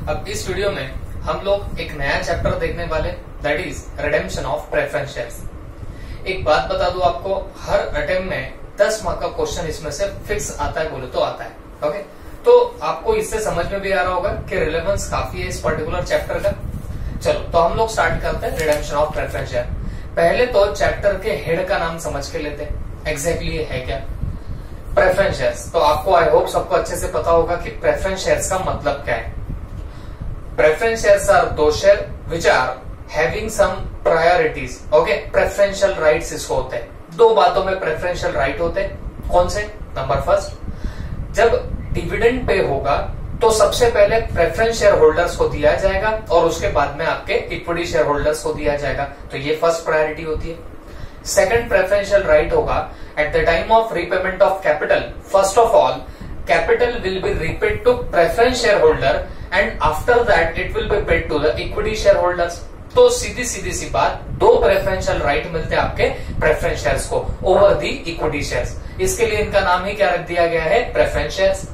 अब इस वीडियो में हम लोग एक नया चैप्टर देखने वाले, that is redemption of preference shares. एक बात बता दूं आपको, हर अटेम्प्ट में 10 मार्क का क्वेश्चन इसमें से फिक्स आता है, बोले तो आता है। ओके, तो आपको इससे समझ में भी आ रहा होगा कि रिलेवेंस काफी है इस पर्टिकुलर चैप्टर का। चलो तो हम लोग स्टार्ट करते हैं रिडेम्पशन ऑफ प्रेफरेंस शेयर। पहले तो चैप्टर के हेड का नाम समझ के लेते हैं, एग्जैक्टली है क्या प्रेफरेंस शेयर्स। तो आपको आई होप सबको अच्छे से पता होगा कि प्रेफरेंस शेयर्स का मतलब क्या है। प्रेफरेंस शेयर्स आर दो share which are having some priorities. Okay, preferential rights इसको होते हैं। दो बातों में प्रेफरेंशियल राइट होते हैं। कौन से? नंबर फर्स्ट, जब डिविडेंड पे होगा तो सबसे पहले प्रेफरेंस शेयर होल्डर्स को दिया जाएगा और उसके बाद में आपके इक्विटी शेयर होल्डर्स को दिया जाएगा, तो ये फर्स्ट प्रायोरिटी होती है। सेकंड प्रेफरेंशियल राइट होगा at the time of repayment of capital. First of all capital will be repaid to preference share holder and after that it will be paid to the equity share holders. तो सीधी सी बात, दो preferential right मिलते हैं आपके preference shares को over the equity shares. इसके लिए इनका नाम ही क्या रख दिया गया है? Preference shares.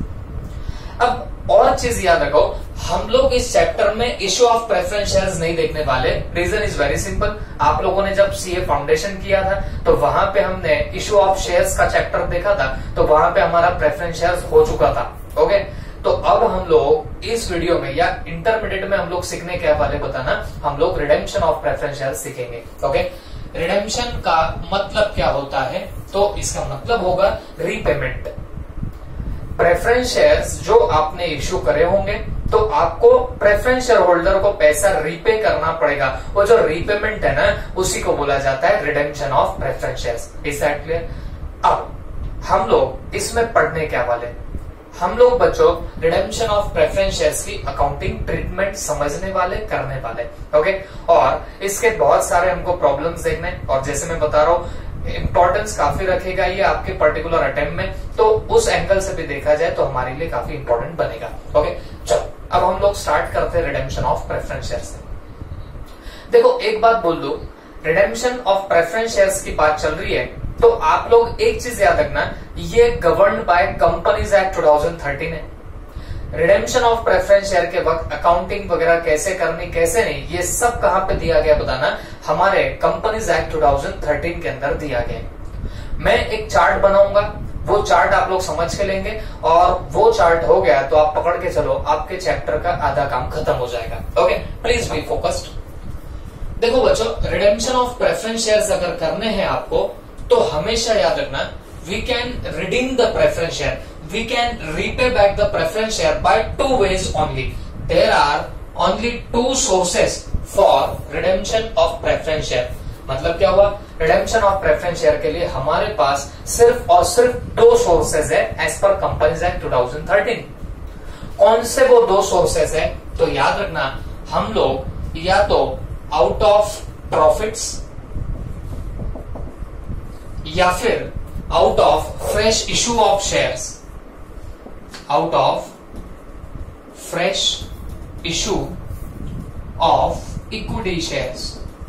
अब और चीज याद रखो, हम लोग इस चैप्टर में इश्यू ऑफ प्रेफरेंस शेयर्स नहीं देखने वाले। रीजन इज वेरी सिंपल, आप लोगों ने जब सीए फाउंडेशन किया था तो वहां पे हमने इश्यू ऑफ शेयर्स का चैप्टर देखा था, तो वहां पे हमारा प्रेफरेंस शेयर्स हो चुका था। ओके, तो अब हम लोग इस वीडियो में या इंटरमीडिएट में हम लोग सीखने के वाले बताना, हम लोग रिडेम्पशन ऑफ प्रेफरेंस शेयर्स सीखेंगे। ओके, रिडेम्पशन का मतलब क्या होता है? तो इसका मतलब होगा रीपेमेंट। प्रेफरेंस शेयर्स जो आपने इश्यू करे होंगे तो आपको प्रेफरेंस शेयर होल्डर को पैसा रीपे करना पड़ेगा। वो जो रीपेमेंट है ना, उसी को बोला जाता है redemption of preference shares. Is that clear? अब हम लोग इसमें पढ़ने क्या वाले, हम लोग बच्चों रिडेम्पशन ऑफ प्रेफरेंस शेयर्स की अकाउंटिंग ट्रीटमेंट समझने वाले, करने वाले। ओके, और इसके बहुत सारे हमको प्रॉब्लम्स देखने, और जैसे मैं बता रहा हूं इंपॉर्टेंस काफी रखेगा ये आपके पर्टिकुलर अटेम्प्ट में, तो उस एंगल से भी देखा जाए तो हमारे लिए काफी इंपॉर्टेंट बनेगा। ओके, चलो अब हम लोग स्टार्ट करते हैं रिडेम्पशन ऑफ प्रेफरेंस शेयर्स से। देखो एक बात बोल दो, रिडेम्पशन ऑफ प्रेफरेंस शेयर्स की बात चल रही है तो आप लोग एक चीज याद रखना, ये गवर्न्ड बाय कंपनीज एक्ट 2013 है। रिडेम्पशन ऑफ प्रेफरेंस शेयर के वक्त अकाउंटिंग वगैरह कैसे करनी कैसे नहीं, ये सब कहां पे दिया गया बताना, हमारे कंपनीज एक्ट 2013 के अंदर दिया गया। मैं एक चार्ट बनाऊंगा, वो चार्ट आप लोग समझ के लेंगे, और वो चार्ट हो गया तो आप पकड़ के चलो, आपके चैप्टर का आधा काम खत्म हो जाएगा। Okay, please be focused. देखो बच्चों, रिडेम्पशन ऑफ प्रेफरेंस शेयर्स अगर करने हैं आपको तो हमेशा याद रखना, we can redeem the preference share, we can repay back the preference share by two ways only. There are only two sources for redemption of preference share. मतलब क्या हुआ? redemption of preference share के लिए हमारे पास सिर्फ और सिर्फ दो सोर्सेज है एज पर कंपनीज एक्ट 2013। कौन से वो दो सोर्सेज है? तो याद रखना, हम लोग या तो आउट ऑफ प्रॉफिट्स या फिर out of fresh issue of shares, out of fresh issue of equity shares,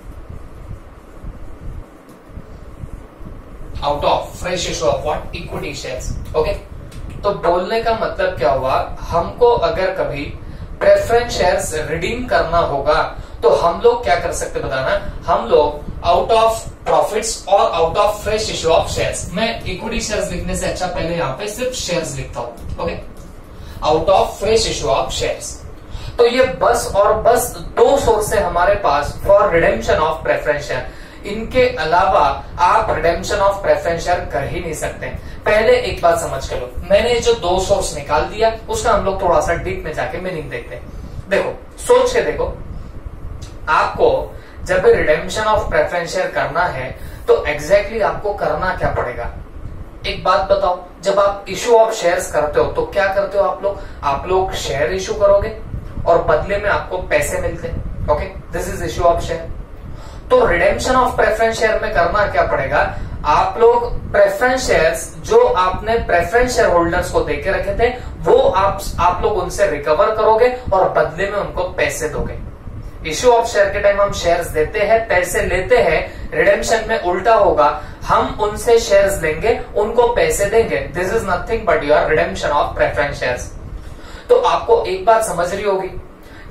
out of fresh issue of what? Equity shares. Okay, तो बोलने का मतलब क्या हुआ, हमको अगर कभी प्रेफरेंस शेयर्स रिडीम करना होगा तो हम लोग क्या कर सकते बताना, हम लोग आउट ऑफ प्रॉफिट्स और out of fresh issue of shares. मैं इक्विटी शेयर्स लिखने से अच्छा पहले यहाँ पे सिर्फ शेयर्स लिखता हूं। Okay, out of fresh issue of shares. तो ये बस और बस दो सोर्स है हमारे पास for redemption of preference share. इनके अलावा आप रिडेम्पशन ऑफ प्रेफरेंस शेयर कर ही नहीं सकते। पहले एक बात समझ के लो, मैंने जो दो सोर्स निकाल दिया उसका हम लोग थोड़ा सा डीप में जाके मीनिंग देखते हैं। देखो, सोच के देखो, आपको जब रिडेम्पशन ऑफ प्रेफरेंस शेयर करना है तो एग्जैक्टली आपको करना क्या पड़ेगा? एक बात बताओ, जब आप इशू ऑफ शेयर्स करते हो तो क्या करते हो आप लोग शेयर इशू करोगे और बदले में आपको पैसे मिलते हैं। Okay, this is issue of share. तो रिडेम्पशन ऑफ प्रेफरेंस शेयर में करना क्या पड़ेगा, आप लोग प्रेफरेंस शेयर्स जो आपने प्रेफरेंस शेयर होल्डर्स को देके रखे थे वो आप लोग उनसे रिकवर करोगे और बदले में उनको पैसे दोगे। इश्यू ऑफ शेयर के टाइम हम शेयर्स देते हैं, पैसे लेते हैं। रिडेम्पशन में उल्टा होगा, हम उनसे शेयर्स लेंगे, उनको पैसे देंगे। This is nothing but your redemption of preference shares. तो आपको एक बात समझ रही होगी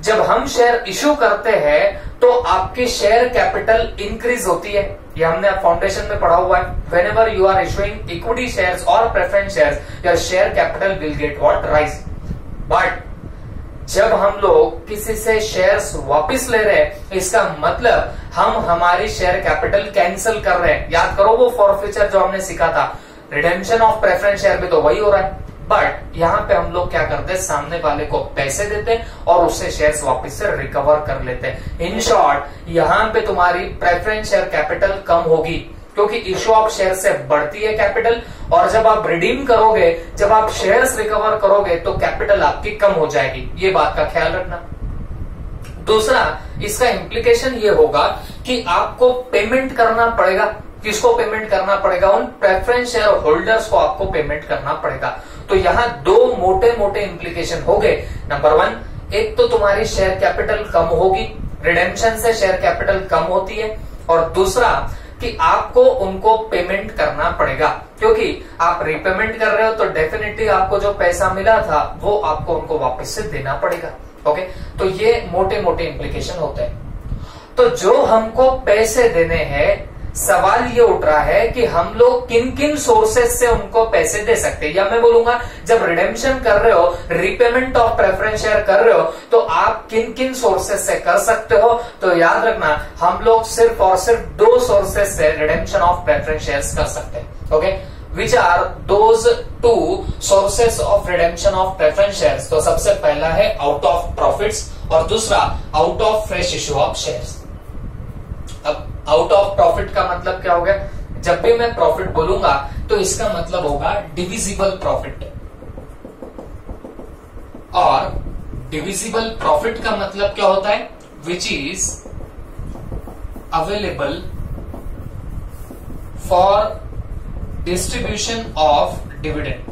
जब हम शेयर इश्यू करते हैं तो आपकी शेयर कैपिटल इंक्रीज होती है, ये हमने फाउंडेशन में पढ़ा हुआ है। Whenever you are issuing equity shares और preference shares, your share capital will get what, rise. But जब हम लोग किसी से शेयर्स वापस ले रहे हैं, इसका मतलब हम हमारी शेयर कैपिटल कैंसिल कर रहे हैं। याद करो वो फॉरफीचर जो हमने सीखा था, रिडेम्पशन ऑफ प्रेफरेंस शेयर में तो वही हो रहा है। बट यहाँ पे हम लोग क्या करते हैं, सामने वाले को पैसे देते हैं और उससे शेयर्स वापस से रिकवर कर लेते हैं। इन शॉर्ट यहाँ पे तुम्हारी प्रेफरेंस शेयर कैपिटल कम होगी, क्योंकि इश्यू ऑफ शेयर से बढ़ती है कैपिटल, और जब आप रिडीम करोगे, जब आप शेयर्स रिकवर करोगे तो कैपिटल आपकी कम हो जाएगी। ये बात का ख्याल रखना। दूसरा, इसका इम्प्लीकेशन ये होगा कि आपको पेमेंट करना पड़ेगा। किसको पेमेंट करना पड़ेगा? उन प्रेफरेंस शेयर होल्डर्स को आपको पेमेंट करना पड़ेगा। तो यहाँ दो मोटे मोटे इम्प्लीकेशन हो गए। नंबर 1, एक तो तुम्हारी शेयर कैपिटल कम होगी, रिडेम्पशन से शेयर कैपिटल कम होती है, और दूसरा कि आपको उनको पेमेंट करना पड़ेगा, क्योंकि आप रीपेमेंट कर रहे हो तो डेफिनेटली आपको जो पैसा मिला था वो आपको उनको वापस से देना पड़ेगा। ओके, तो ये मोटे मोटे इम्प्लीकेशन होते हैं। तो जो हमको पैसे देने हैं, सवाल ये उठ रहा है कि हम लोग किन किन सोर्सेज से उनको पैसे दे सकते हैं। या मैं बोलूंगा, जब रिडेम्पशन कर रहे हो, रीपेमेंट ऑफ प्रेफरेंस शेयर कर रहे हो, तो आप किन किन सोर्सेज से कर सकते हो। तो याद रखना, हम लोग सिर्फ और सिर्फ 2 सोर्सेज से रिडेम्पशन ऑफ प्रेफरेंस शेयर्स कर सकते हैं। Okay, which are those 2 sources of redemption of preference shares? तो सबसे पहला है आउट ऑफ प्रॉफिट्स और दूसरा out of fresh issue of shares. अब आउट ऑफ प्रॉफिट का मतलब क्या हो गया? जब भी मैं प्रॉफिट बोलूंगा तो इसका मतलब होगा डिविजिबल प्रॉफिट, और डिविजिबल प्रॉफिट का मतलब क्या होता है? Which is available for distribution of dividend,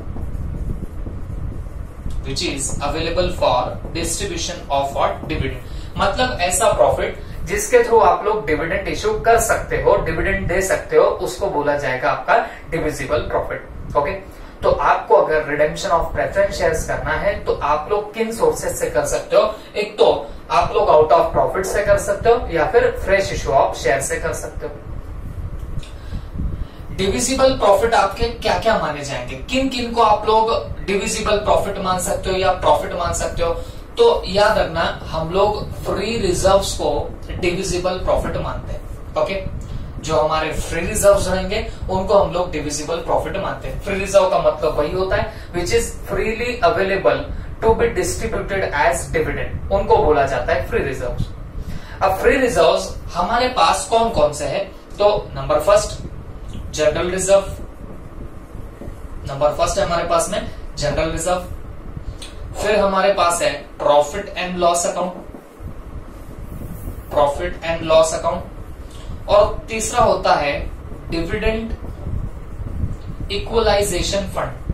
which is available for distribution of what, dividend. मतलब ऐसा प्रॉफिट जिसके थ्रू आप लोग डिविडेंड इश्यू कर सकते हो, डिविडेंड दे सकते हो, उसको बोला जाएगा आपका डिविजिबल प्रॉफिट। ओके, तो आपको अगर रिडेम्पशन ऑफ प्रेफरेंस शेयर्स करना है तो आप लोग किन सोर्सेज से कर सकते हो? एक तो आप लोग आउट ऑफ प्रॉफिट से कर सकते हो, या फिर फ्रेश इश्यू ऑफ शेयर से कर सकते हो। डिविजिबल प्रॉफिट आपके क्या क्या माने जाएंगे? किन किन को आप लोग डिविजिबल प्रॉफिट मान सकते हो या प्रॉफिट मान सकते हो? तो याद रखना, हम लोग फ्री रिजर्व्स को डिविजिबल प्रॉफिट मानते हैं। ओके, जो हमारे फ्री रिजर्व्स रहेंगे उनको हम लोग डिविजिबल प्रॉफिट मानते हैं। फ्री रिजर्व का मतलब वही होता है which is freely available to be distributed as dividend, उनको बोला जाता है फ्री रिजर्व्स। अब फ्री रिजर्व्स हमारे पास कौन कौन से हैं? तो number first, general reserve. Number first है हमारे पास में जनरल रिजर्व। फिर हमारे पास है profit and loss account, profit and loss account, और तीसरा होता है dividend equalisation fund,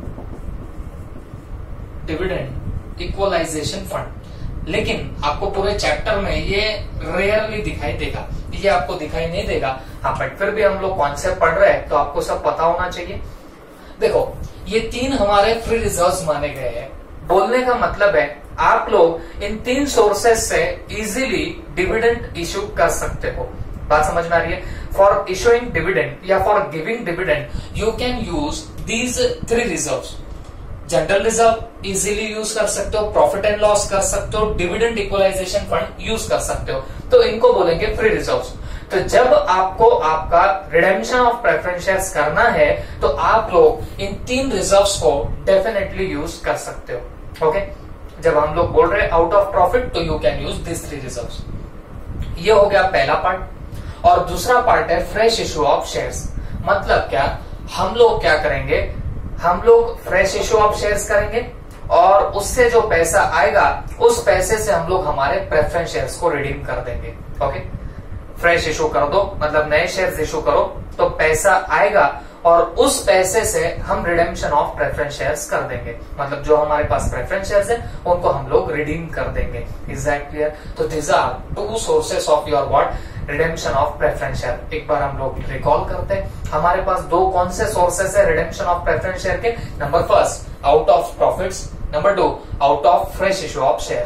dividend equalisation fund. लेकिन आपको पूरे चैप्टर में ये रेयरली दिखाई देगा, ये आपको दिखाई नहीं देगा। हाँ, बट फिर भी हम लोग कॉन्सेप्ट पढ़ रहे हैं तो आपको सब पता होना चाहिए। देखो, ये 3 हमारे फ्री रिजर्व्स माने गए हैं। बोलने का मतलब है आप लोग इन 3 सोर्सेज से इजीली डिविडेंड इश्यू कर सकते हो। बात समझ में आ रही है? फॉर इशुइंग डिविडेंड या for giving dividend you can use these 3 reserves. General reserve easily use कर सकते हो, प्रॉफिट एंड लॉस कर सकते हो, डिविडेंड इक्वलाइजेशन फंड यूज कर सकते हो। तो इनको बोलेंगे फ्री रिजर्व्स। तो जब आपको आपका रिडेम्पशन ऑफ प्रेफरेंस शेयर्स करना है तो आप लोग इन 3 रिजर्व्स को डेफिनेटली यूज कर सकते हो। ओके, जब हम लोग बोल रहे हैं आउट ऑफ प्रॉफिट तो you can use this 3 reserves. ये हो गया पहला पार्ट। और दूसरा पार्ट है फ्रेश इश्यू ऑफ शेयर्स। मतलब क्या? हम लोग क्या करेंगे? हम लोग फ्रेश इश्यू ऑफ शेयर्स करेंगे और उससे जो पैसा आएगा उस पैसे से हम लोग हमारे प्रेफरेंस शेयर्स को रिडीम कर देंगे। ओके, फ्रेश इशू कर दो मतलब नए शेयर्स इशू करो तो पैसा आएगा और उस पैसे से हम रिडेम्पशन ऑफ प्रेफरेंस शेयर्स कर देंगे। मतलब जो हमारे पास प्रेफरेंस शेयर्स है उनको हम लोग रिडीम कर देंगे। Is that clear? तो this are 2 sources of your what, redemption of preference share. एक बार हम लोग रिकॉल करते हैं, हमारे पास 2 कौन से सोर्सेस है रिडेम्पशन ऑफ प्रेफरेंस शेयर के? Number first out of profits, number 2 out of fresh issue of shares.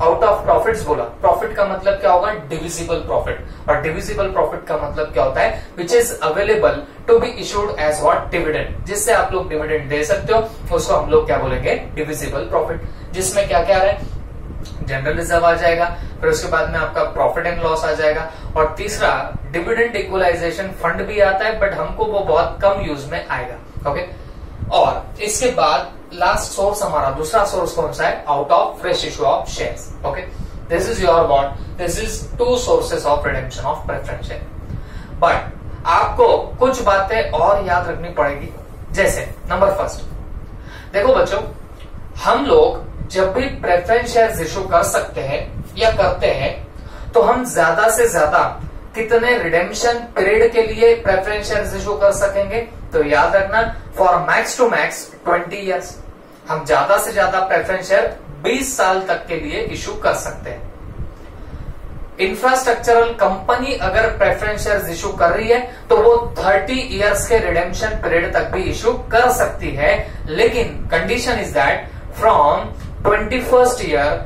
Out of profits बोला, प्रॉफिट का मतलब क्या होगा, डिविजिबल प्रॉफिट, और डिविजिबल प्रॉफिट का मतलब क्या होता है, which is available to be issued as what, dividend, जिससे आप लोग डिविडेंड दे सकते हो, उसको हम लोग क्या बोलेंगे, डिविजिबल प्रॉफिट, जिसमें क्या क्या आ रहा है, जनरल रिजर्व आ जाएगा, फिर उसके बाद में आपका प्रॉफिट एंड लॉस आ जाएगा, और तीसरा डिविडेंड इक्वलाइजेशन फंड भी आता है, बट हमको वो बहुत कम यूज में आएगा। ओके, और इसके बाद लास्ट सोर्स हमारा दूसरा सोर्स कौन सा है, out of fresh issue of shares. Okay, this is your what, this is two sources of redemption of preference share. But आपको कुछ बातें और याद रखनी पड़ेगी, जैसे नंबर फर्स्ट, देखो बच्चों, हम लोग जब भी प्रेफरेंस शेयर्स इशू कर सकते हैं या करते हैं, तो हम ज्यादा से ज्यादा कितने रिडेम्पशन पीरियड के लिए प्रेफरेंस शेयर्स इशू कर सकेंगे, तो याद रखना, for max to max 20 years, हम ज्यादा से ज्यादा प्रेफरेंस शेयर 20 साल तक के लिए इशू कर सकते हैं। इंफ्रास्ट्रक्चरल कंपनी अगर प्रेफरेंस शेयर्स इशू कर रही है तो वो 30 ईयर्स के रिडेम्पशन पीरियड तक भी इशू कर सकती है, लेकिन condition is that from 21st year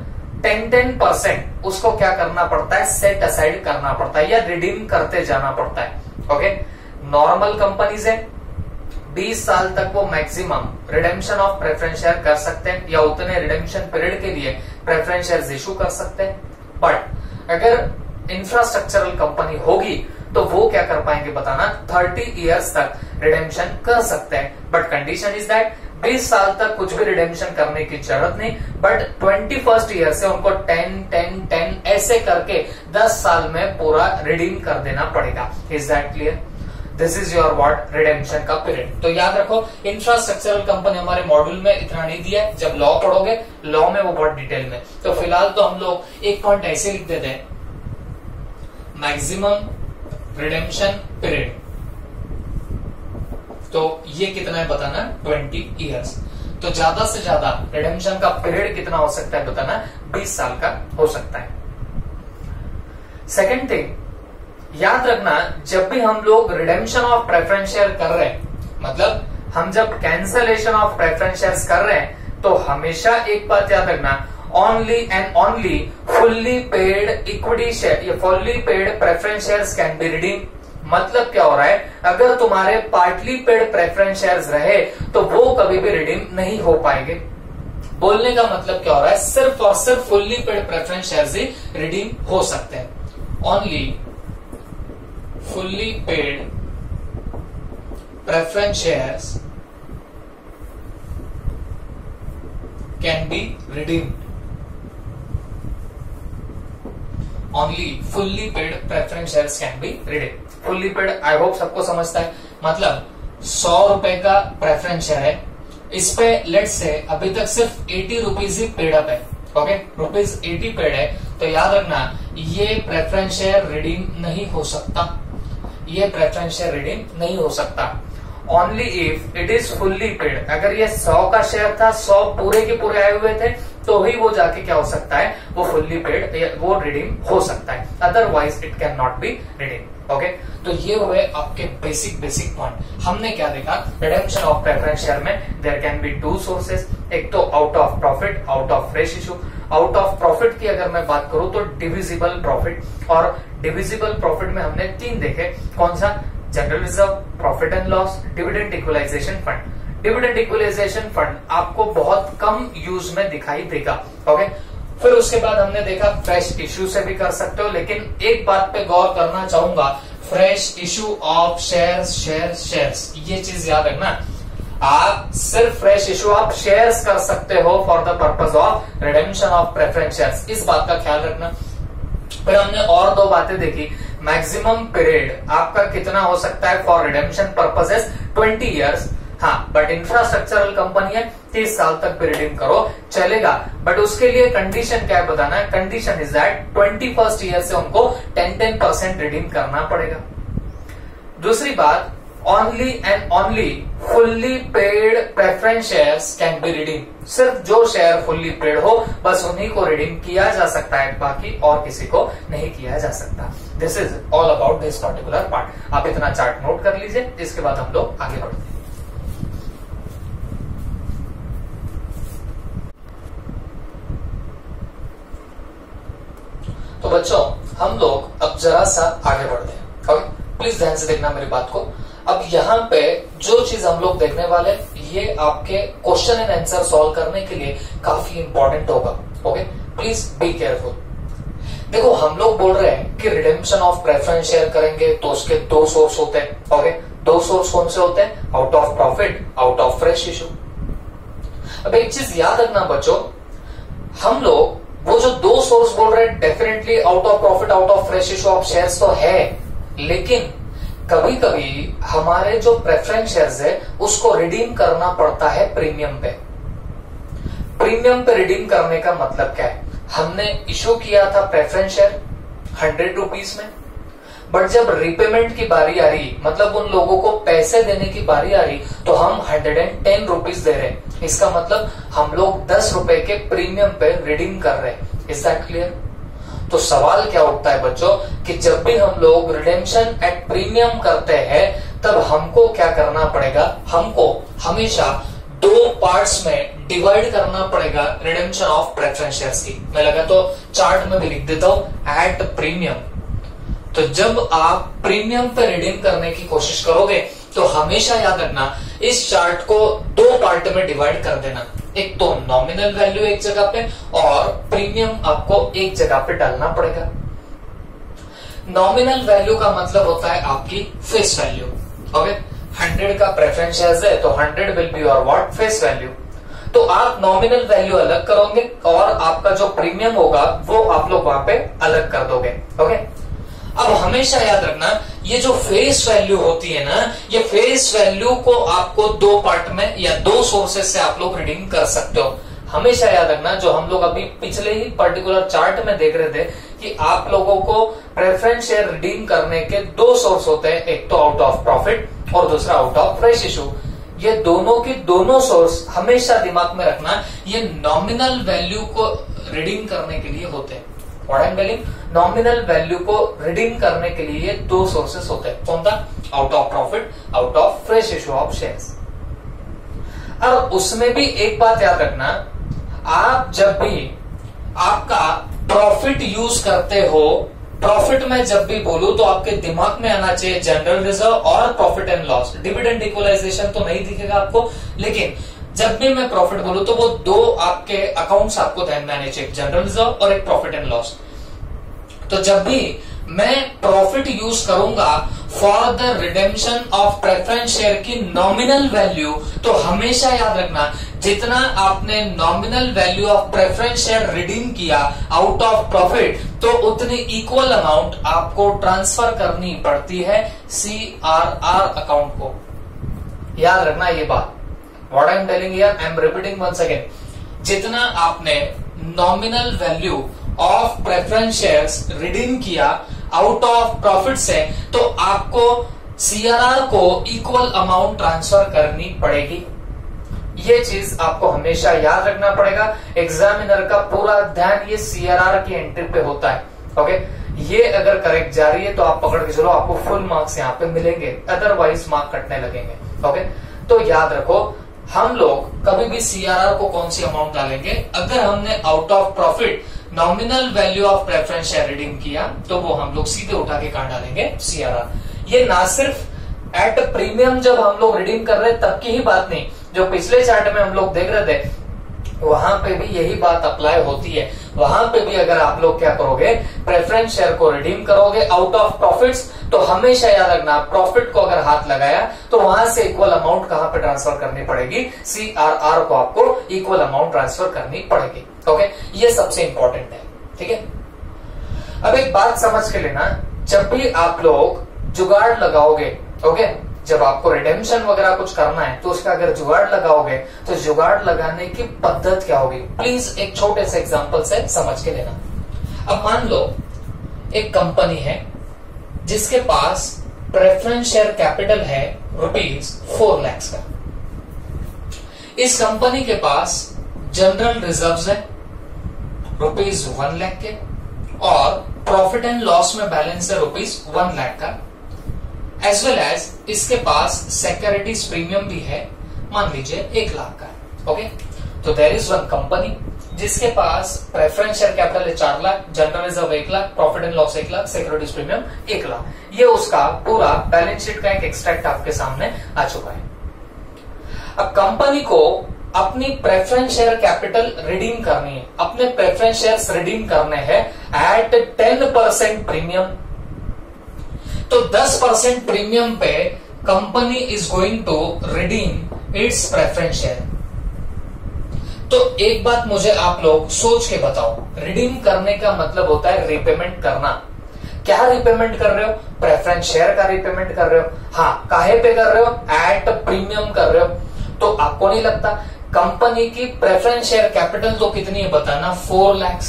10% उसको क्या करना पड़ता है, सेट असाइड करना पड़ता है या रिडीम करते जाना पड़ता है। ओके, नॉर्मल कंपनीज है 20 साल तक वो maximum redemption of preference share कर सकते हैं या उतने रिडेम्पशन पीरियड के लिए प्रेफरेंस शेयर इशू कर सकते हैं। बट अगर इंफ्रास्ट्रक्चरल कंपनी होगी तो वो क्या कर पाएंगे बताना, 30 ईयर्स तक रिडेम्पशन कर सकते हैं, बट कंडीशन इज दैट 20 साल तक कुछ भी रिडेम्पशन करने की जरूरत नहीं, बट 21st ईयर से उनको 10 ऐसे करके 10 साल में पूरा रिडीम कर देना पड़ेगा। Is that clear? This is your what, redemption का पीरियड। तो याद रखो, इंफ्रास्ट्रक्चरल कंपनी हमारे मॉड्यूल में इतना नहीं दिया है, जब लॉ पढ़ोगे लॉ में वो बहुत डिटेल में, तो फिलहाल तो हम लोग एक पॉइंट ऐसे लिख देते हैं, मैक्सिमम रिडेम्पशन पीरियड, तो ये कितना है बताना, 20 ईयर्स। तो ज्यादा से ज्यादा रिडेम्पशन का पीरियड कितना हो सकता है बताना, 20 साल का हो सकता है। सेकेंड थिंग याद रखना, जब भी हम लोग रिडेम्पशन ऑफ प्रेफरेंस शेयर कर रहे हैं, मतलब हम जब कैंसलेशन ऑफ प्रेफरेंस शेयर्स कर रहे हैं, तो हमेशा एक बात याद रखना, only and only fully paid equity share या fully paid preference shares can be redeem. मतलब क्या हो रहा है, अगर तुम्हारे पार्टली पेड प्रेफरेंस शेयर्स रहे तो वो कभी भी रिडीम नहीं हो पाएंगे। बोलने का मतलब क्या हो रहा है, सिर्फ और सिर्फ फुल्ली पेड प्रेफरेंस शेयर्स ही रिडीम हो सकते हैं। Only fully paid preference shares can be redeemed. Only fully paid preference shares can be redeemed. Fully paid I hope सबको समझता है, मतलब 100 रुपए का प्रेफरेंस शेयर है, इस पे लेट्स से अभी तक सिर्फ 80 रुपीज ही पेड अप है। ओके, ₹80 पेड है, तो याद रखना ये प्रेफरेंस शेयर रिडीम नहीं हो सकता, ये प्रेफरेंस शेयर रिडीम नहीं हो सकता। Only if it is fully paid, अगर ये 100 का शेयर था, 100 पूरे के पूरे आए हुए थे, तो ही वो जाके क्या हो सकता है, वो फुल्ली पेड वो रिडीम हो सकता है, otherwise it can not be redeem. Okay, तो ये हुए आपके बेसिक पॉइंट। हमने क्या देखा, रिडेम्पशन ऑफ प्रेफरेंस शेयर में देयर कैन बी 2 सोर्सेस, एक तो out of profit, out of fresh issue. Out of profit की अगर मैं बात करूं तो डिविजिबल प्रॉफिट, और डिविजिबल प्रॉफिट में हमने 3 देखे, कौन सा, general reserve, profit and loss, dividend equalisation fund. Dividend equalisation fund आपको बहुत कम यूज में दिखाई देगा। ओके, फिर उसके बाद हमने देखा फ्रेश इश्यू से भी कर सकते हो, लेकिन एक बात पे गौर करना चाहूंगा, फ्रेश इश्यू ऑफ शेयर्स, ये चीज याद रखना, आप सिर्फ फ्रेश इश्यू ऑफ शेयर्स कर सकते हो for the purpose of redemption of preference shares, इस बात का ख्याल रखना। फिर हमने और 2 बातें देखी, मैक्सिमम पीरियड आपका कितना हो सकता है फॉर रिडेम्पशन पर्पसेस, 20 ईयर्स। हाँ, बट इंफ्रास्ट्रक्चरल कंपनी है, 30 साल तक भी रिडीम करो चलेगा, बट उसके लिए कंडीशन क्या है बताना है, condition is that 21st year से उनको 10% रिडीम करना पड़ेगा। दूसरी बात, only and only fully paid preference shares can be redeem, सिर्फ जो शेयर फुल्ली पेड हो बस उन्हीं को रिडीम किया जा सकता है, बाकी और किसी को नहीं किया जा सकता। This is all about this particular part. आप इतना चार्ट नोट कर लीजिए, इसके बाद हम लोग आगे बढ़ते हैं। तो बच्चों हम लोग अब जरा सा आगे बढ़ते हैं। ओके, प्लीज ध्यान से देखना मेरी बात को। अब यहाँ पे जो चीज हम लोग देखने वाले ये आपके क्वेश्चन एंड आंसर सॉल्व करने के लिए काफी इंपॉर्टेंट होगा। Okay, please be careful. देखो हम लोग बोल रहे हैं कि रिडेम्पशन ऑफ प्रेफरेंस शेयर करेंगे तो उसके दो सोर्स होते हैं। ओके, दो सोर्स कौन से होते हैं? Out of profit, out of fresh issue. अब एक चीज याद रखना बच्चों, हम लोग वो जो दो सोर्स बोल रहे हैं definitely out of profit, out of fresh issue of shares तो है, लेकिन कभी कभी हमारे जो प्रेफरेंस शेयर्स है उसको रिडीम करना पड़ता है प्रीमियम पे। प्रीमियम पे रिडीम करने का मतलब क्या है? हमने इशू किया था प्रेफरेंस शेयर 100 रुपीज में, बट जब रिपेमेंट की बारी आ रही, मतलब उन लोगों को पैसे देने की बारी आ रही, तो हम 110 रुपीज दे रहे हैं। इसका मतलब हम लोग 10 रुपए के प्रीमियम पे रिडीम कर रहे हैं। Is that clear? तो सवाल क्या उठता है बच्चों कि जब भी हम लोग रिडेम्पशन एट प्रीमियम करते हैं तब हमको क्या करना पड़ेगा? हमको हमेशा दो पार्ट्स में डिवाइड करना पड़ेगा रिडेम्पशन ऑफ प्रेफरेंस शेयर्स की। मैं लगा तो चार्ट में भी लिख देता हूं एट प्रीमियम। तो जब आप प्रीमियम पे रिडीम करने की कोशिश करोगे तो हमेशा याद रखना इस चार्ट को दो पार्ट में डिवाइड कर देना। एक तो नॉमिनल वैल्यू एक जगह पे और प्रीमियम आपको एक जगह पे डालना पड़ेगा। नॉमिनल वैल्यू का मतलब होता है आपकी फेस वैल्यू। ओके, 100 का प्रेफरेंस शेयर्स है तो 100 will be your what? Face value. तो आप नॉमिनल वैल्यू अलग करोगे और आपका जो प्रीमियम होगा वो आप लोग वहां पे अलग कर दोगे। ओके, अब हमेशा याद रखना ये जो फेस वैल्यू होती है ना, ये फेस वैल्यू को आपको दो पार्ट में या दो सोर्सेस से आप लोग रिडीम कर सकते हो। हमेशा याद रखना, जो हम लोग अभी पिछले ही पर्टिकुलर चार्ट में देख रहे थे कि आप लोगों को प्रेफरेंस शेयर रिडीम करने के दो सोर्स होते हैं, एक तो आउट ऑफ प्रॉफिट और दूसरा आउट ऑफ फ्रेश इशू। ये दोनों के दोनों सोर्स हमेशा दिमाग में रखना, ये नॉमिनल वैल्यू को रिडीम करने के लिए होते हैं। What I am telling, nominal value को रिडीम करने के लिए दो सोर्सेस होते हैं। कौन था? Out of profit, out of fresh issue of shares. और उसमें भी एक बात याद रखना, आप जब भी आपका प्रॉफिट यूज करते हो, प्रॉफिट में जब भी बोलूं तो आपके दिमाग में आना चाहिए जनरल रिजर्व और profit and loss. Dividend equalisation तो नहीं दिखेगा आपको, लेकिन जब भी मैं प्रॉफिट बोलूं तो वो दो आपके अकाउंट्स आपको ध्यान में आने चाहिए, जनरल रिजर्व और एक प्रॉफिट एंड लॉस। तो जब भी मैं प्रॉफिट यूज करूंगा for the redemption of preference share की नॉमिनल वैल्यू, तो हमेशा याद रखना जितना आपने nominal value of preference share redeem किया आउट ऑफ प्रॉफिट, तो उतनी इक्वल अमाउंट आपको ट्रांसफर करनी पड़ती है CRR अकाउंट को। याद रखना ये बात। What I am telling here, I am repeating once again, जितना आपने nominal value of preference shares redeem किया आउट ऑफ प्रॉफिट से, तो आपको CRR को इक्वल अमाउंट ट्रांसफर करनी पड़ेगी। ये चीज आपको हमेशा याद रखना पड़ेगा। एग्जामिनर का पूरा ध्यान ये CRR की एंट्री पे होता है। ओके, ये अगर करेक्ट जा रही है तो आप पकड़ के चलो, आपको फुल मार्क्स यहाँ पे मिलेंगे, अदरवाइज मार्क कटने लगेंगे। ओके, तो याद रखो हम लोग कभी भी CRR को कौन सी अमाउंट डालेंगे, अगर हमने out of profit nominal value of preference share redeem किया तो वो हम लोग सीधे उठा के कहां डालेंगे? CRR। ये ना सिर्फ एट प्रीमियम जब हम लोग रिडीम कर रहे तब की ही बात नहीं, जो पिछले चार्ट में हम लोग देख रहे थे वहां पे भी यही बात अप्लाई होती है। वहां पे भी अगर आप लोग क्या करोगे, प्रेफरेंस शेयर को रिडीम करोगे आउट ऑफ प्रॉफिट्स, तो हमेशा याद रखना प्रॉफिट को अगर हाथ लगाया तो वहां से इक्वल अमाउंट कहां पे ट्रांसफर करनी पड़ेगी? CRR को आपको इक्वल अमाउंट ट्रांसफर करनी पड़ेगी। ओके, ये सबसे इंपॉर्टेंट है। ठीक है, अब एक बात समझ के लेना, जब भी आप लोग जुगाड़ लगाओगे, ओके, जब आपको रिडेम्पशन वगैरह कुछ करना है तो उसका अगर जुगाड़ लगाओगे तो जुगाड़ लगाने की पद्धत क्या होगी, प्लीज एक छोटे से एग्जांपल से समझ के लेना। अब मान लो एक कंपनी है जिसके पास प्रेफरेंस शेयर कैपिटल है ₹4 लाख का। इस कंपनी के पास जनरल रिजर्व्स है ₹1 लाख के और प्रॉफिट एंड लॉस में बैलेंस है ₹1 लाख का, एज वेल एज इसके पास सिक्योरिटीज प्रीमियम भी है, मान लीजिए 1 लाख का। ओके, तो देयर इज वन कंपनी जिसके पास प्रेफरेंस शेयर कैपिटल है 4 lakh, general reserve 1 lakh, profit and loss 1 lakh, securities premium 1 lakh. ये उसका पूरा बैलेंस शीट का एक एक्सट्रैक्ट आपके सामने आ चुका है। अब कंपनी को अपनी प्रेफरेंस शेयर कैपिटल रिडीम करनी है, अपने प्रेफरेंस शेयर्स रिडीम करने हैं एट 10% प्रीमियम। तो 10% प्रीमियम पे company is going to redeem its preference share. तो एक बात मुझे आप लोग सोच के बताओ, रिडीम करने का मतलब होता है रिपेमेंट करना। क्या रिपेमेंट कर रहे हो? प्रेफरेंस शेयर का रिपेमेंट कर रहे हो। हाँ, काहे पे कर रहे हो? एट प्रीमियम कर रहे हो। तो आपको नहीं लगता कंपनी की प्रेफरेंस शेयर कैपिटल तो कितनी है बताना? 4 लाख।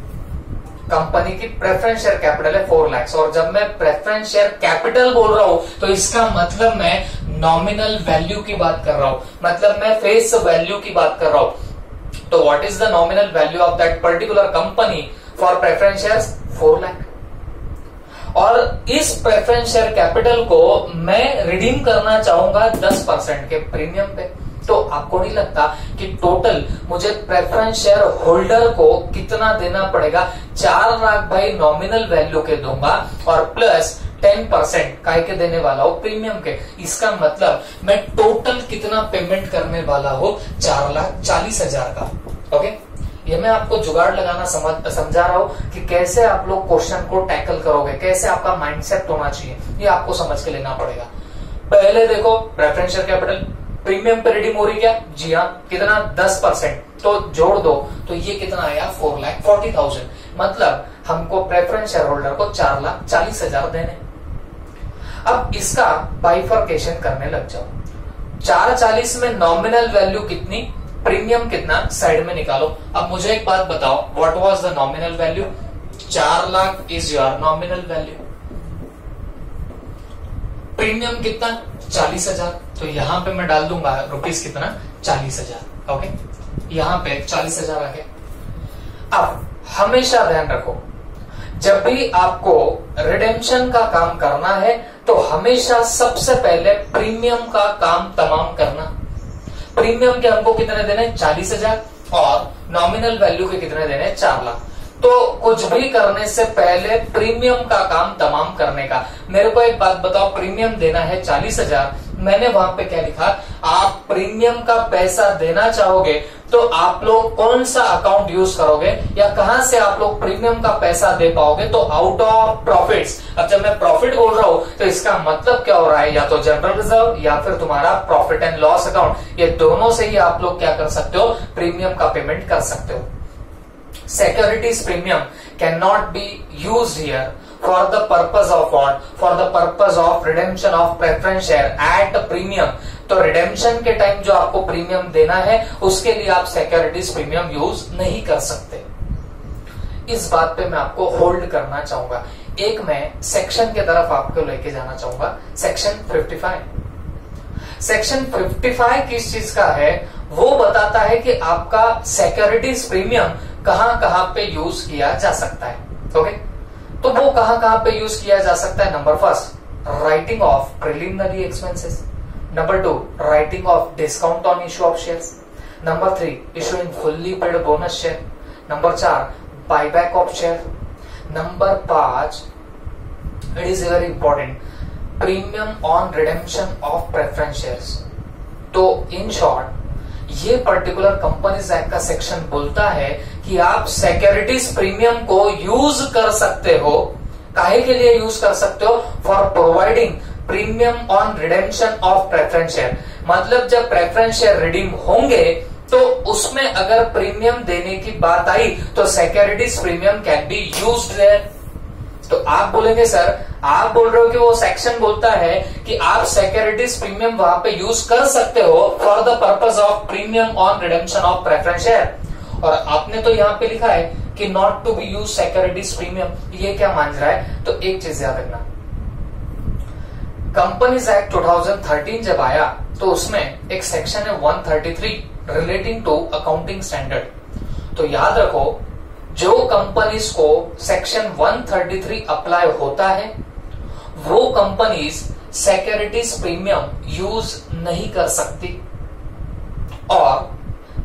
कंपनी की प्रेफरेंस शेयर कैपिटल है 4 लाख, और जब मैं प्रेफरेंस शेयर कैपिटल बोल रहा हूं तो इसका मतलब मैं नॉमिनल वैल्यू की बात कर रहा हूं, मतलब मैं फेस वैल्यू की बात कर रहा हूं। तो what is the nominal value of that particular company for preference shares? 4 lakh. और इस प्रेफरेंस शेयर कैपिटल को मैं रिडीम करना चाहूंगा 10% के प्रीमियम पे। तो आपको नहीं लगता कि टोटल मुझे प्रेफरेंस शेयर होल्डर को कितना देना पड़ेगा? 4 लाख भाई नॉमिनल वैल्यू के दूंगा और प्लस 10% काय के देने वाला हूं? प्रीमियम के। इसका मतलब मैं टोटल कितना पेमेंट करने वाला हूं? 4,40,000 का। ओके, ये मैं आपको जुगाड़ लगाना समझा रहा हूं कि कैसे आप लोग क्वेश्चन को टैकल करोगे, कैसे आपका माइंडसेट होना चाहिए, ये आपको समझ के लेना पड़ेगा। पहले देखो, प्रेफरेंस शेयर कैपिटल प्रीमियम पे रिडीम हो रही क्या? जी हाँ। कितना? 10%। तो जोड़ दो तो ये कितना आया? 4,40,000। मतलब हमको प्रेफरेंस शेयर होल्डर को 4,40,000 देने। अब इसका बाइफर्केशन करने लग जाओ। 4,40 में नॉमिनल वैल्यू कितनी, प्रीमियम कितना, साइड में निकालो। अब मुझे एक बात बताओ, what was the nominal value? 4 lakh is your nominal value. Premium कितना? 40,000। तो यहां पे मैं डाल दूंगा रुपीस कितना? 40,000। ओके, यहां पे 40,000 आ गया। अब हमेशा ध्यान रखो, जब भी आपको रिडेम्पशन का काम करना है तो हमेशा सबसे पहले प्रीमियम का काम तमाम करना। प्रीमियम के हमको कितने देने? 40,000 और नॉमिनल वैल्यू के कितने देने? 4 लाख। तो कुछ भी करने से पहले प्रीमियम का काम तमाम करने का। मेरे को एक बात बताओ, प्रीमियम देना है 40,000, मैंने वहां पे क्या लिखा? आप प्रीमियम का पैसा देना चाहोगे तो आप लोग कौन सा अकाउंट यूज करोगे या कहां से आप लोग प्रीमियम का पैसा दे पाओगे? तो आउट ऑफ प्रॉफिट्स। अब जब मैं प्रॉफिट बोल रहा हूं तो इसका मतलब क्या हो रहा है? या तो जनरल रिजर्व या फिर तुम्हारा प्रॉफिट एंड लॉस अकाउंट, ये दोनों से ही आप लोग क्या कर सकते हो? प्रीमियम का पेमेंट कर सकते हो। Securities premium cannot be used here for the purpose of what? For the purpose of redemption of preference share at premium. तो रिडेम्पशन के टाइम जो आपको प्रीमियम देना है उसके लिए आप सिक्योरिटीज प्रीमियम यूज नहीं कर सकते। इस बात पे मैं आपको होल्ड करना चाहूंगा। एक मैं सेक्शन की तरफ आपको लेके जाना चाहूंगा, सेक्शन 55। सेक्शन 55 किस चीज का है? वो बताता है कि आपका सिक्योरिटीज प्रीमियम कहां कहां पे यूज किया जा सकता है। ओके, तो वो कहां कहां पे यूज किया जा सकता है? Number first, writing off preliminary expenses. Number 2, writing off discount on issue of shares. Number 3, issuing fully paid bonus share. Number 4, buyback of share. Number 5, it is very important, premium on redemption of preference shares. तो in short ये particular companies act का section बोलता है कि आप securities premium को use कर सकते हो। काहे के लिए यूज कर सकते हो? For providing premium on redemption of preference share. मतलब जब प्रेफरेंस शेयर रिडीम होंगे तो उसमें अगर प्रीमियम देने की बात आई तो securities premium can be used there. तो आप बोलेंगे सर, आप बोल रहे हो कि वो सेक्शन बोलता है कि आप सिक्योरिटीज प्रीमियम वहां पे यूज कर सकते हो for the purpose of premium on redemption of preference share, और आपने तो यहाँ पे लिखा है कि not to be use securities premium. ये क्या मान रहा है? तो एक चीज याद रखना, कंपनीज एक्ट 2013 जब आया तो उसमें एक सेक्शन है 133 रिलेटिंग टू अकाउंटिंग स्टैंडर्ड। तो याद रखो, जो कंपनीज को सेक्शन 133 अप्लाई होता है वो कंपनीज सिक्योरिटीज प्रीमियम यूज नहीं कर सकती, और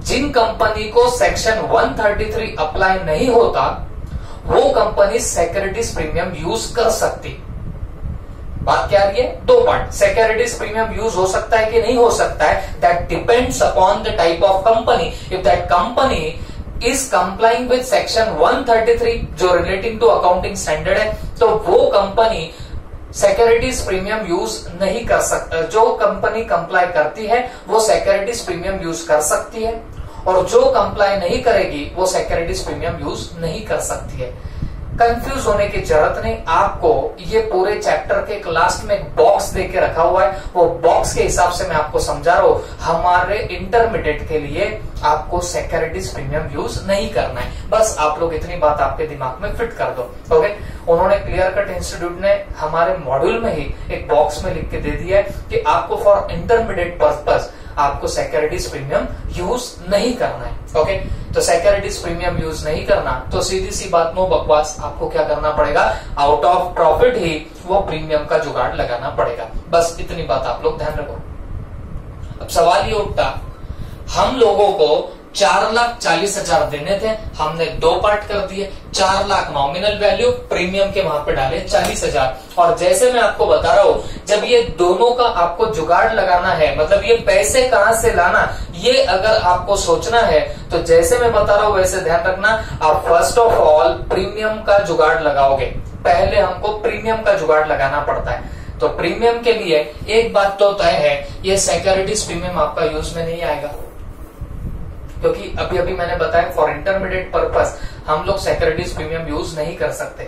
जिन कंपनी को सेक्शन 133 अप्लाई नहीं होता वो कंपनी सिक्योरिटीज प्रीमियम यूज कर सकती। बात क्या रही है? दो पार्ट। सिक्योरिटीज प्रीमियम यूज हो सकता है कि नहीं हो सकता है, that depends upon the type of company. If that company is complying with section 133 जो रिलेटिंग टू अकाउंटिंग स्टैंडर्ड है, तो वो कंपनी सिक्योरिटीज प्रीमियम यूज नहीं कर सकता। जो कंपनी कंप्लाई करती है वो सिक्योरिटीज प्रीमियम यूज कर सकती है, और जो कंप्लाई नहीं करेगी वो सिक्योरिटीज प्रीमियम यूज नहीं कर सकती है। कंफ्यूज होने की जरूरत नहीं। आपको ये पूरे चैप्टर के एक लास्ट में एक बॉक्स देके रखा हुआ है, वो बॉक्स के हिसाब से मैं आपको समझा रहा हूं। हमारे इंटरमीडिएट के लिए आपको सिक्योरिटीज प्रीमियम यूज नहीं करना है। बस आप लोग इतनी बात आपके दिमाग में फिट कर दो। ओके, उन्होंने क्लियर कट इंस्टीट्यूट ने हमारे मॉड्यूल में ही एक बॉक्स में लिख के दे दिया है कि आपको फॉर इंटरमीडिएट पर्पज आपको सिक्योरिटीज प्रीमियम यूज नहीं करना है। ओके, तो सिक्योरिटीज प्रीमियम यूज नहीं करना तो सीधी सी बात, नो बकवास, आपको क्या करना पड़ेगा? आउट ऑफ प्रॉफिट ही वो प्रीमियम का जुगाड़ लगाना पड़ेगा। बस इतनी बात आप लोग ध्यान रखो। अब सवाल ये उठता, हम लोगों को 4,40,000 देने थे, हमने दो पार्ट कर दिए। 4 लाख नॉमिनल वैल्यू, प्रीमियम के वहां पे डाले 40,000। और जैसे मैं आपको बता रहा हूं, जब ये दोनों का आपको जुगाड़ लगाना है, मतलब ये पैसे कहां से लाना, ये अगर आपको सोचना है तो जैसे मैं बता रहा हूं वैसे ध्यान रखना। आप फर्स्ट ऑफ ऑल प्रीमियम का जुगाड़ लगाओगे। पहले हमको प्रीमियम का जुगाड़ लगाना पड़ता है। तो प्रीमियम के लिए एक बात तो तय है, ये सिक्योरिटीज प्रीमियम आपका यूज में नहीं आएगा, क्योंकि अभी अभी मैंने बताया फॉर इंटरमीडिएट पर्पस हम लोग सिक्योरिटीज प्रीमियम यूज नहीं कर सकते।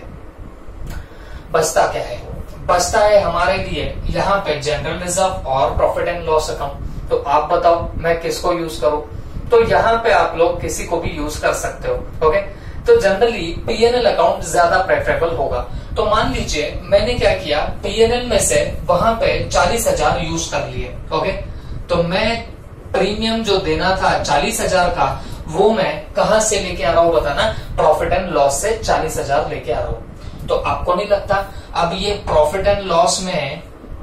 बचता क्या है? बचता है हमारे लिए यहाँ पे जनरल रिजर्व और प्रॉफिट एंड लॉस अकाउंट। तो आप बताओ मैं किसको यूज करूं? तो यहाँ पे आप लोग किसी को भी यूज कर सकते हो। ओके, तो जनरली पीएनएल अकाउंट ज्यादा प्रेफरेबल होगा। तो मान लीजिए मैंने क्या किया, पीएनएल में से वहां पे 40,000 यूज कर लिए। ओके, तो मैं प्रीमियम जो देना था 40,000 का, वो मैं कहां से लेके आ रहा हूं बताना? प्रॉफिट एंड लॉस से 40,000 लेके आ रहा हूं। तो आपको नहीं लगता अब ये प्रॉफिट एंड लॉस में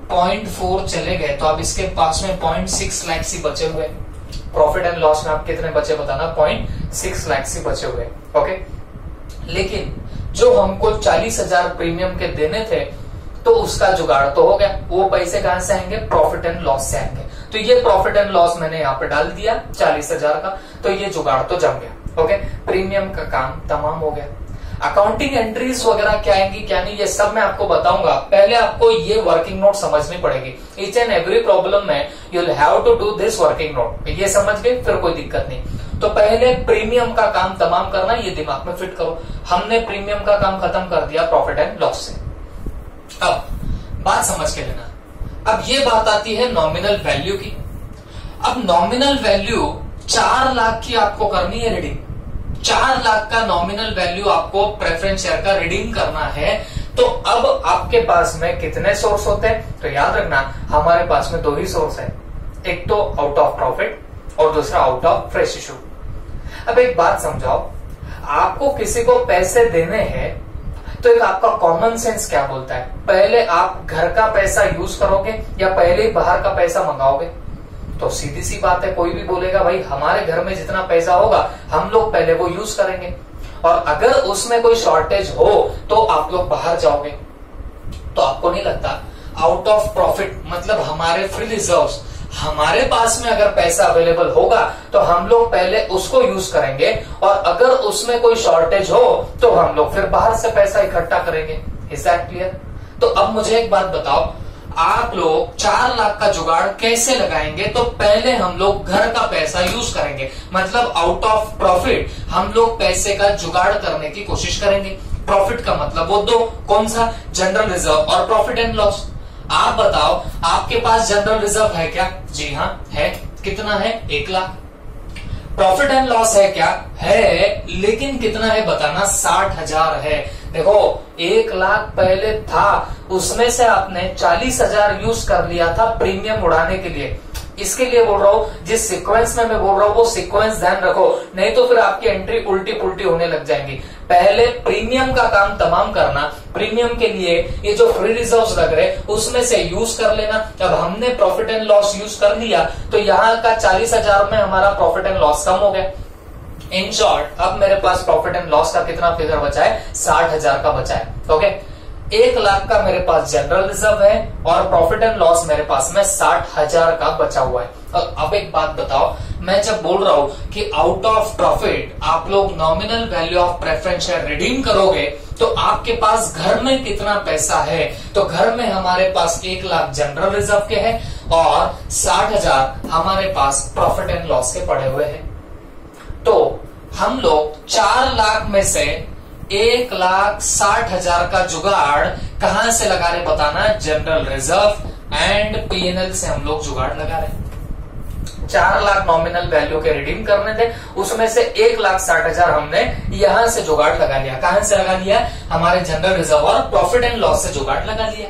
0.4 चले गए, तो अब इसके पास में 0.6 लाख सी बचे हुए। प्रॉफिट एंड लॉस में आप कितने बचे बताना? 0.6 लाख सी बचे हुए। ओके, लेकिन जो हमको 40,000 प्रीमियम के देने थे तो उसका जुगाड़ तो हो गया। वो पैसे कहां से आएंगे? प्रॉफिट एंड लॉस से आएंगे। तो ये प्रॉफिट एंड लॉस मैंने यहाँ पे डाल दिया 40,000 का, तो ये जुगाड़ तो जम गया। ओके, प्रीमियम का काम तमाम हो गया। अकाउंटिंग एंट्रीज वगैरह क्या आएंगी क्या नहीं, ये सब मैं आपको बताऊंगा। पहले आपको ये वर्किंग नोट समझनी पड़ेगी। ईच एंड एवरी प्रॉब्लम में you will have to do this working note. ये समझ गए, फिर कोई दिक्कत नहीं। तो पहले प्रीमियम का काम तमाम करना, ये दिमाग में फिट करो। हमने प्रीमियम का काम खत्म कर दिया प्रॉफिट एंड लॉस से। अब बात समझ के लेना। अब ये बात आती है नॉमिनल वैल्यू की। अब नॉमिनल वैल्यू 4 लाख की आपको करनी है रिडीम। 4 लाख का नॉमिनल वैल्यू आपको प्रेफरेंस शेयर का रिडीम करना है। तो अब आपके पास में कितने सोर्स होते हैं? तो याद रखना हमारे पास में 2 ही सोर्स है, एक तो आउट ऑफ प्रॉफिट और दूसरा आउट ऑफ फ्रेश इशू। अब एक बात समझाओ, आपको किसी को पैसे देने हैं तो एक आपका कॉमन सेंस क्या बोलता है? पहले आप घर का पैसा यूज करोगे या पहले ही बाहर का पैसा मंगाओगे? तो सीधी सी बात है, कोई भी बोलेगा भाई हमारे घर में जितना पैसा होगा हम लोग पहले वो यूज करेंगे, और अगर उसमें कोई शॉर्टेज हो तो आप लोग बाहर जाओगे। तो आपको नहीं लगता आउट ऑफ प्रॉफिट मतलब हमारे फ्री रिजर्व्स, हमारे पास में अगर पैसा अवेलेबल होगा तो हम लोग पहले उसको यूज करेंगे, और अगर उसमें कोई शॉर्टेज हो तो हम लोग फिर बाहर से पैसा इकट्ठा करेंगे। Is that clear? तो अब मुझे एक बात बताओ, आप लोग 4 लाख का जुगाड़ कैसे लगाएंगे? तो पहले हम लोग घर का पैसा यूज करेंगे, मतलब आउट ऑफ प्रॉफिट हम लोग पैसे का जुगाड़ करने की कोशिश करेंगे। प्रॉफिट का मतलब वो दो, कौन सा? जनरल रिजर्व और प्रॉफिट एंड लॉस। आप बताओ आपके पास जनरल रिजर्व है क्या? जी हाँ है। कितना है? 1 लाख। प्रॉफिट एंड लॉस है क्या? है, लेकिन कितना है बताना? 60,000 है। देखो 1 लाख पहले था, उसमें से आपने 40,000 यूज कर लिया था प्रीमियम उड़ाने के लिए। इसके लिए बोल रहा हूं, जिस सीक्वेंस में मैं बोल रहा हूं वो सीक्वेंस ध्यान रखो, नहीं तो फिर आपकी एंट्री उल्टी पुल्टी होने लग जाएंगी। पहले प्रीमियम का काम तमाम करना, प्रीमियम के लिए ये जो फ्री रिजर्व्स लग रहे उसमें से यूज कर लेना। अब हमने प्रॉफिट एंड लॉस यूज कर लिया तो यहाँ का 40,000 में हमारा प्रॉफिट एंड लॉस कम हो गया। इन शॉर्ट अब मेरे पास प्रॉफिट एंड लॉस का कितना फिगर बचा है, 60,000 का बचा है। ओके, 1 लाख का मेरे पास जनरल रिजर्व है और प्रॉफिट एंड लॉस मेरे पास में 60,000 का बचा हुआ है। और अब एक बात बताओ, मैं जब बोल रहा हूं कि आउट ऑफ प्रॉफिट आप लोग nominal value of preference share redeem करोगे तो आपके पास घर में कितना पैसा है, तो घर में हमारे पास 1 लाख जनरल रिजर्व के है और 60,000 हमारे पास प्रॉफिट एंड लॉस के पड़े हुए हैं। तो हम लोग 4 लाख में से 1,60,000 का जुगाड़ कहां से लगा रहे बताना, जनरल रिजर्व एंड पीएनएल से हम लोग जुगाड़ लगा रहे। 4 लाख नॉमिनल वैल्यू के रिडीम करने थे, उसमें से 1,60,000 हमने यहां से जुगाड़ लगा लिया। कहां से लगा लिया, हमारे जनरल रिजर्व और प्रॉफिट एंड लॉस से जुगाड़ लगा लिया।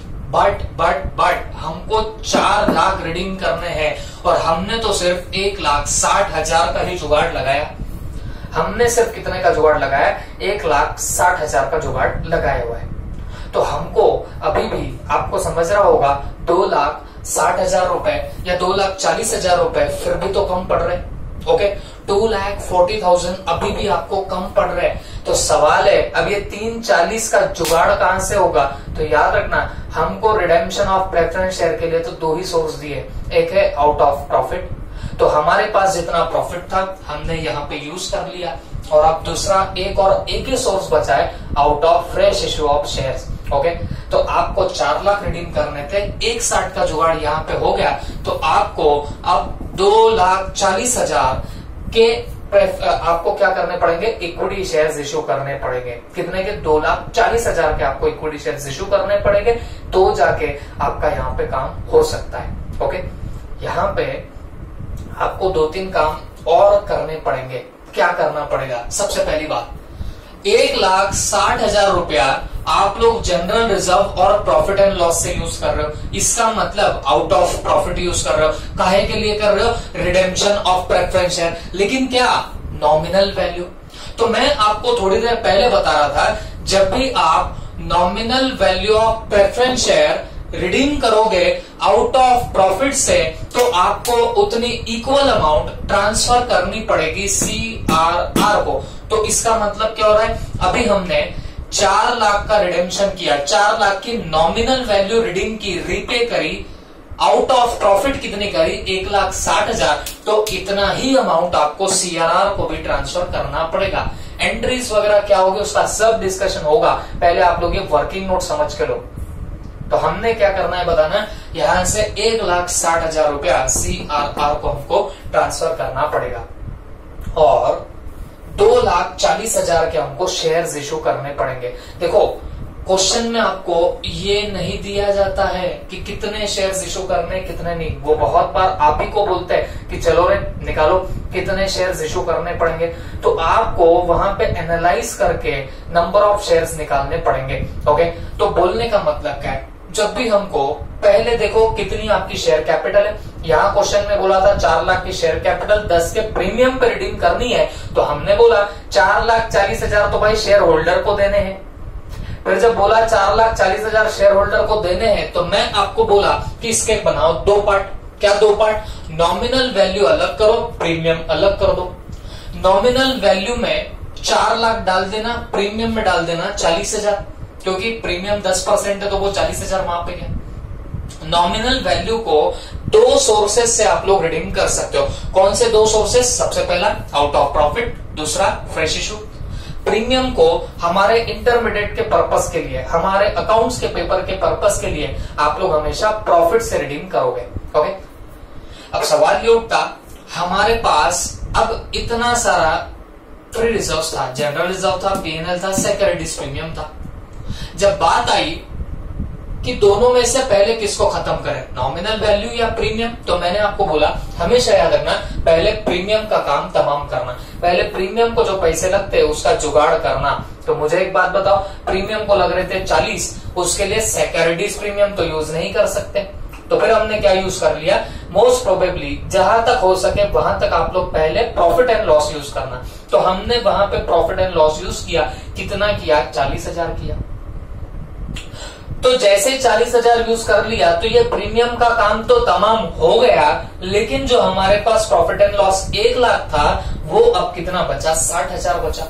बट हमको 4 लाख रिडीम करने हैं और हमने तो सिर्फ 1,60,000 का ही जुगाड़ लगाया। हमने सिर्फ कितने का जुगाड़ लगाया, 1,60,000 का जुगाड़ लगाया हुआ है। तो हमको अभी भी आपको समझ रहा होगा 2,60,000 रुपए या 2,40,000 रुपए फिर भी तो कम पड़ रहे। ओके, 2,40,000 अभी भी आपको कम पड़ रहे। तो सवाल है अब ये 3,40 का जुगाड़ कहां से होगा, तो याद रखना हमको रिडेम्पशन ऑफ प्रेफरेंस शेयर के लिए तो 2 ही सोर्स दिए, एक है आउट ऑफ प्रॉफिट, तो हमारे पास जितना प्रॉफिट था हमने यहाँ पे यूज कर लिया, और अब दूसरा एक ही सोर्स बचा है out of fresh issue of shares. Okay, तो आपको 4 लाख रिडीम करने थे, 1,60 का जुगाड़ यहाँ पे हो गया, तो आपको अब 2,40,000 के आपको क्या करने पड़ेंगे, इक्विटी शेयर्स इश्यू करने पड़ेंगे। कितने के, 2,40,000 के आपको इक्विटी शेयर्स इश्यू करने पड़ेंगे, तो जाके आपका यहाँ पे काम हो सकता है। ओके, यहाँ पे आपको 2-3 काम और करने पड़ेंगे। क्या करना पड़ेगा, सबसे पहली बात, 1,60,000 रुपया आप लोग जनरल रिजर्व और प्रॉफिट एंड लॉस से यूज कर रहे हो, इसका मतलब आउट ऑफ प्रॉफिट यूज कर रहे हो। काहे के लिए कर रहे हो, रिडेम्पशन ऑफ प्रेफरेंस शेयर, लेकिन क्या, नॉमिनल वैल्यू। तो मैं आपको थोड़ी देर पहले बता रहा था, जब भी आप nominal value of preference share redeem करोगे आउट ऑफ प्रॉफिट से, तो आपको उतनी इक्वल अमाउंट ट्रांसफर करनी पड़ेगी CRR को। तो इसका मतलब क्या हो रहा है, अभी हमने 4 लाख का रिडेम्पशन किया, 4 लाख की नॉमिनल वैल्यू रिडीम की, रीपे करी, आउट ऑफ प्रॉफिट कितनी करी, 1,60,000, तो इतना ही अमाउंट आपको CRR को भी ट्रांसफर करना पड़ेगा। एंट्रीज वगैरह क्या होगी उसका सब डिस्कशन होगा, पहले आप लोग ये वर्किंग नोट समझ के लो। तो हमने क्या करना है बताना, यहां से 1,60,000 रुपया CRR को हमको ट्रांसफर करना पड़ेगा और 2,40,000 के हमको शेयर्स इशू करने पड़ेंगे। देखो क्वेश्चन में आपको ये नहीं दिया जाता है कि कितने शेयर्स इशू करने कितने नहीं, वो बहुत बार आप ही को बोलते हैं कि चलो रे निकालो कितने शेयर्स इशू करने पड़ेंगे, तो आपको वहां पे एनालाइज करके नंबर ऑफ शेयर्स निकालने पड़ेंगे। ओके, तो बोलने का मतलब क्या है, जब भी हमको पहले देखो कितनी आपकी शेयर कैपिटल है, यहाँ क्वेश्चन में बोला था 4 लाख की शेयर कैपिटल 10 के प्रीमियम पे रिडीम करनी है, तो हमने बोला 4,40,000 तो भाई शेयर होल्डर को देने हैं। फिर जब बोला 4,40,000 शेयर होल्डर को देने हैं, तो मैं आपको बोला कि इसके बनाओ 2 पार्ट। क्या 2 पार्ट, नॉमिनल वैल्यू अलग करो, प्रीमियम अलग कर दो। नॉमिनल वैल्यू में 4 लाख डाल देना, प्रीमियम में डाल देना 40,000, क्योंकि प्रीमियम 10% है तो वो 40,000 वहां पे गया। नॉमिनल वैल्यू को 2 सोर्सेस से आप लोग रिडीम कर सकते हो। कौन से 2 सोर्सेस, सबसे पहला आउट ऑफ प्रॉफिट, दूसरा फ्रेश इशू। प्रीमियम को हमारे इंटरमीडिएट के पर्पस के लिए, हमारे अकाउंट्स के पेपर के पर्पस के लिए आप लोग हमेशा प्रॉफिट से रिडीम करोगे। ओके, अब सवाल ये उठता, हमारे पास अब इतना सारा फ्री रिजर्व था, जनरल रिजर्व था, पीएनएल था, सिक्योरिटीज प्रीमियम था। जब बात आई कि दोनों में से पहले किसको खत्म करें, नॉमिनल वैल्यू या प्रीमियम, तो मैंने आपको बोला हमेशा याद रखना पहले प्रीमियम का काम तमाम करना, पहले प्रीमियम को जो पैसे लगते हैं उसका जुगाड़ करना। तो मुझे एक बात बताओ, प्रीमियम को लग रहे थे 40, उसके लिए सिक्योरिटीज प्रीमियम तो यूज नहीं कर सकते, तो फिर हमने क्या यूज कर लिया, मोस्ट प्रोबेबली जहां तक हो सके वहां तक आप लोग पहले प्रॉफिट एंड लॉस यूज करना। तो हमने वहां पे प्रॉफिट एंड लॉस यूज किया, कितना किया, 40,000 किया। तो जैसे 40,000 यूज कर लिया तो ये प्रीमियम का काम तो तमाम हो गया, लेकिन जो हमारे पास प्रॉफिट एंड लॉस 1 लाख था वो अब कितना बचा, 60,000 बचा।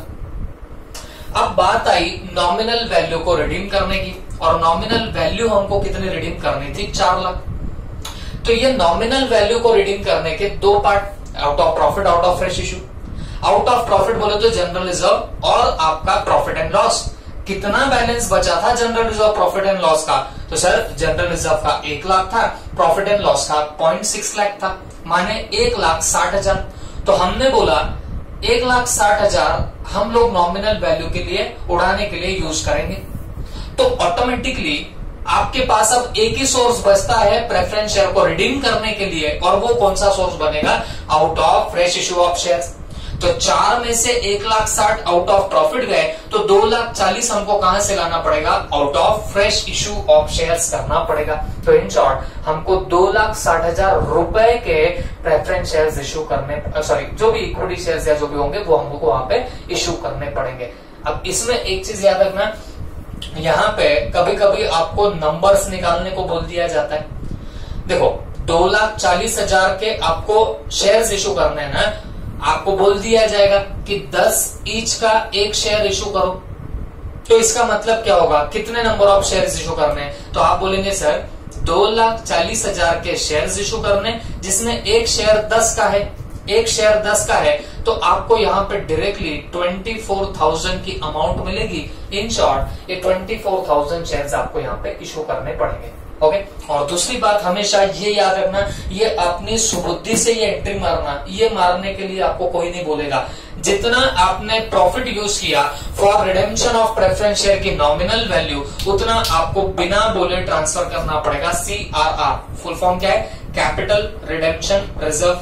अब बात आई नॉमिनल वैल्यू को रिडीम करने की, और नॉमिनल वैल्यू हमको कितनी रिडीम करनी थी, 4 लाख। तो ये नॉमिनल वैल्यू को रिडीम करने के 2 part, out of profit, out of fresh issue. Out of profit बोले तो जनरल रिजर्व और आपका प्रॉफिट एंड लॉस। कितना बैलेंस बचा था general reserve profit and loss का, तो सर जनरल रिजर्व का 1 लाख था, प्रॉफिट एंड लॉस का 0.6 लाख था, माने 1,60,000। तो हमने बोला 1,60,000 हम लोग नॉमिनल वैल्यू के लिए उड़ाने के लिए यूज करेंगे। तो ऑटोमेटिकली आपके पास अब एक ही सोर्स बचता है प्रेफरेंस शेयर को रिडीम करने के लिए, और वो कौन सा सोर्स बनेगा, out of fresh issue of shares. तो 4 में से 1,60,000 आउट ऑफ प्रॉफिट गए, तो 2,40,000 हमको कहां से लाना पड़ेगा, out of fresh issue of shares करना पड़ेगा। तो इन शॉर्ट हमको 2,60,000 रुपए के प्रेफरेंस शेयर्स इश्यू करने, सॉरी जो भी इक्विटी शेयर्स या जो भी होंगे वो हमको वहां पे इश्यू करने पड़ेंगे। अब इसमें एक चीज याद रखना, यहाँ पे कभी कभी आपको नंबर्स निकालने को बोल दिया जाता है। देखो 2,40,000 के आपको शेयर्स इशू करने हैं ना, आपको बोल दिया जाएगा कि 10 ईच का 1 शेयर इशू करो। तो इसका मतलब क्या होगा, कितने नंबर ऑफ शेयर्स इशू करने हैं, तो आप बोलेंगे सर 2,40,000 के शेयर्स इशू करने, जिसमें 1 शेयर 10 का है, 1 शेयर 10 का है, तो आपको यहाँ पे डायरेक्टली 24,000 की अमाउंट मिलेगी। इन शॉर्ट ये 24,000 शेयर्स आपको यहाँ पे इशू करने पड़ेंगे। ओके, और दूसरी बात हमेशा ये याद रखना, ये अपनी सुबुद्धि से ये एंट्री मारना, ये मारने के लिए आपको कोई नहीं बोलेगा। जितना आपने प्रॉफिट यूज किया for redemption of preference share की नॉमिनल वैल्यू, उतना आपको बिना बोले ट्रांसफर करना पड़ेगा। CRR फुल फॉर्म क्या है, capital redemption reserve,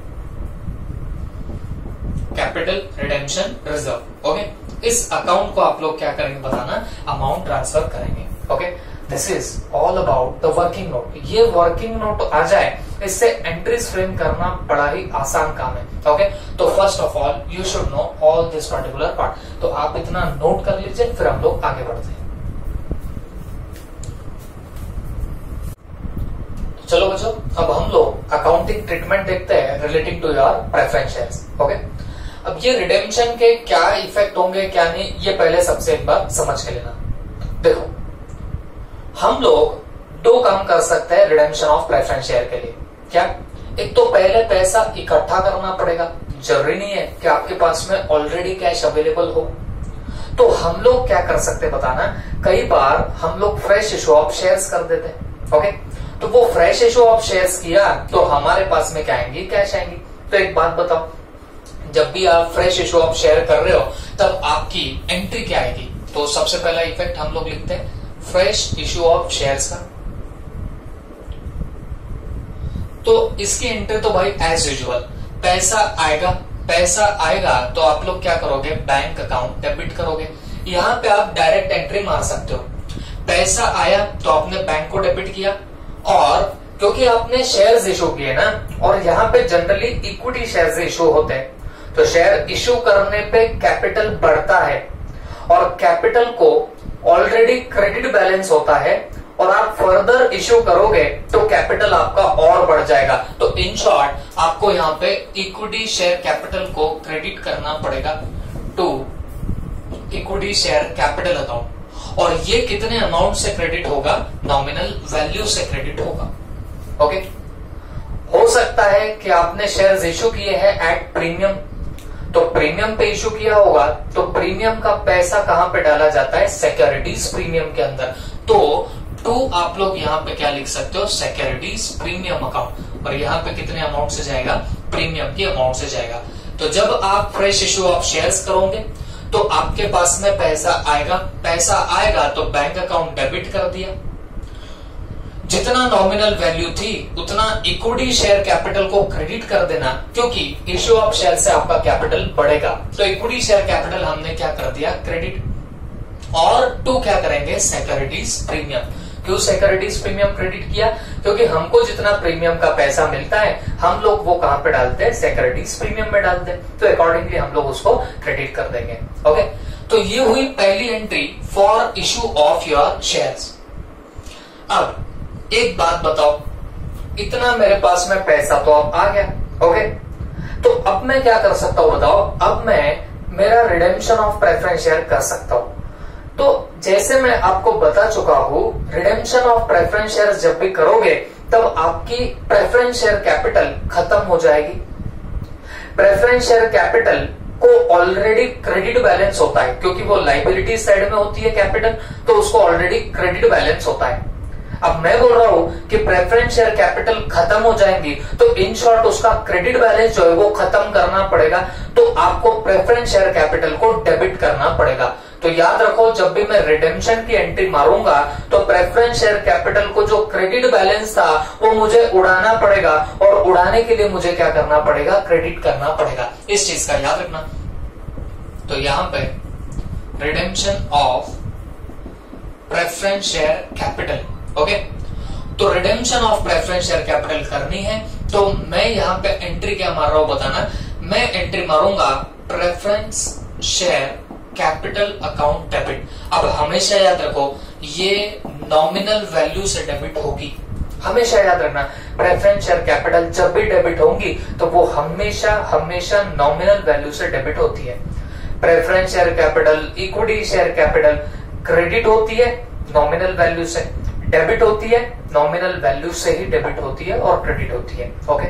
capital redemption reserve. Okay, इस अकाउंट को आप लोग क्या करेंगे बताना, अमाउंट ट्रांसफर करेंगे। Okay, this is all about the working note. ये वर्किंग नोट आ जाए, इससे एंट्रीज फ्रेम करना बड़ा ही आसान काम है। ओके, तो first of all you should know all this particular part. तो आप इतना नोट कर लीजिए, फिर हम लोग आगे बढ़ते हैं। चलो बच्चों, अब हम लोग अकाउंटिंग ट्रीटमेंट देखते हैं relating to your preference shares. Okay, अब ये रिडेम्पशन के क्या इफेक्ट होंगे क्या नहीं, ये पहले सबसे एक बार समझ के लेना। देखो, हम लोग 2 काम कर सकते हैं रिडेम्पशन ऑफ प्रेफरेंस शेयर के लिए। क्या, एक तो पहले पैसा इकट्ठा करना पड़ेगा, जरूरी नहीं है कि आपके पास में ऑलरेडी कैश अवेलेबल हो। तो हम लोग क्या कर सकते हैं बताना, कई बार हम लोग फ्रेश इशू ऑफ शेयर्स कर देते हैं। ओके, तो वो फ्रेश इशू ऑफ शेयर्स किया तो हमारे पास में क्या आएंगी, कैश आएंगी। तो एक बात बताओ, जब भी आप फ्रेश इशू ऑफ शेयर कर रहे हो तब आपकी एंट्री क्या आएगी, तो सबसे पहला इफेक्ट हम लोग लिखते हैं फ्रेश इशू ऑफ शेयर्स का। तो इसकी एंट्री तो भाई एज यूजुअल पैसा आएगा, पैसा आएगा तो आप लोग क्या करोगे, बैंक अकाउंट डेबिट करोगे। यहां पे आप डायरेक्ट एंट्री मार सकते हो, पैसा आया तो आपने बैंक को डेबिट किया, और क्योंकि आपने शेयर्स इशू किए ना, और यहाँ पे जनरली इक्विटी शेयर्स इशू होते हैं, तो शेयर इशू करने पे कैपिटल बढ़ता है, और कैपिटल को ऑलरेडी क्रेडिट बैलेंस होता है, और आप फर्दर इश्यू करोगे तो कैपिटल आपका और बढ़ जाएगा। तो इन शॉर्ट आपको यहाँ पे इक्विटी शेयर कैपिटल को क्रेडिट करना पड़ेगा to equity share capital account, और ये कितने अमाउंट से क्रेडिट होगा, नॉमिनल वैल्यू से क्रेडिट होगा। ओके, हो सकता है कि आपने शेयर्स इश्यू किए हैं एट प्रीमियम, तो प्रीमियम पे इशू किया होगा, तो प्रीमियम का पैसा कहां पे डाला जाता है, सिक्योरिटीज प्रीमियम के अंदर। तो 2 आप लोग यहाँ पे क्या लिख सकते हो, सिक्योरिटीज प्रीमियम अकाउंट, और यहाँ पे कितने अमाउंट से जाएगा, प्रीमियम की अमाउंट से जाएगा। तो जब आप फ्रेश इशू ऑफ शेयर्स करोगे तो आपके पास में पैसा आएगा, पैसा आएगा तो बैंक अकाउंट डेबिट कर दिया, जितना नॉमिनल वैल्यू थी उतना इक्विटी शेयर कैपिटल को क्रेडिट कर देना, क्योंकि इश्यू ऑफ शेयर से आपका कैपिटल बढ़ेगा। तो इक्विटी शेयर कैपिटल हमने क्या कर दिया, क्रेडिट, और 2 क्या करेंगे, सिक्योरिटीज प्रीमियम। क्यों सिक्योरिटीज प्रीमियम क्रेडिट किया? क्योंकि हमको जितना प्रीमियम का पैसा मिलता है हम लोग वो कहां पे डालते हैं? सिक्योरिटीज प्रीमियम में डालते हैं, तो अकॉर्डिंगली हम लोग उसको क्रेडिट कर देंगे। ओके, तो ये हुई पहली entry for issue of your shares. अब एक बात बताओ, इतना मेरे पास में पैसा तो अब आ गया, ओके, तो अब मैं क्या कर सकता हूं बताओ? अब मैं मेरा रिडेम्पशन ऑफ प्रेफरेंस शेयर कर सकता हूं। तो जैसे मैं आपको बता चुका हूं, रिडेम्पशन ऑफ प्रेफरेंस शेयर जब भी करोगे तब आपकी प्रेफरेंस शेयर कैपिटल खत्म हो जाएगी। प्रेफरेंस शेयर कैपिटल को ऑलरेडी क्रेडिट बैलेंस होता है, क्योंकि वो लाइबिलिटी साइड में होती है कैपिटल, तो उसको ऑलरेडी क्रेडिट बैलेंस होता है। अब मैं बोल रहा हूं कि प्रेफरेंस शेयर कैपिटल खत्म हो जाएंगी, तो इन शॉर्ट उसका क्रेडिट बैलेंस जो है वो खत्म करना पड़ेगा, तो आपको प्रेफरेंस शेयर कैपिटल को डेबिट करना पड़ेगा। तो याद रखो, जब भी मैं रिडेम्पशन की एंट्री मारूंगा तो प्रेफरेंस शेयर कैपिटल को जो क्रेडिट बैलेंस था वो मुझे उड़ाना पड़ेगा, और उड़ाने के लिए मुझे क्या करना पड़ेगा? क्रेडिट करना पड़ेगा। इस चीज का याद रखना। तो यहां पे redemption of preference share capital, okay, तो redemption of preference share capital करनी है, तो मैं यहां पे एंट्री क्या मार रहा हूं बताना। मैं एंट्री मारूंगा preference share capital account debit. अब हमेशा याद रखो, ये नॉमिनल वैल्यू से डेबिट होगी। हमेशा याद रखना, प्रेफरेंस शेयर कैपिटल जब भी डेबिट होंगी तो वो हमेशा हमेशा नॉमिनल वैल्यू से डेबिट होती है। Preference share capital, equity share capital credit होती है नॉमिनल वैल्यू से, डेबिट होती है नॉमिनल वैल्यू से ही डेबिट होती है और क्रेडिट होती है। ओके,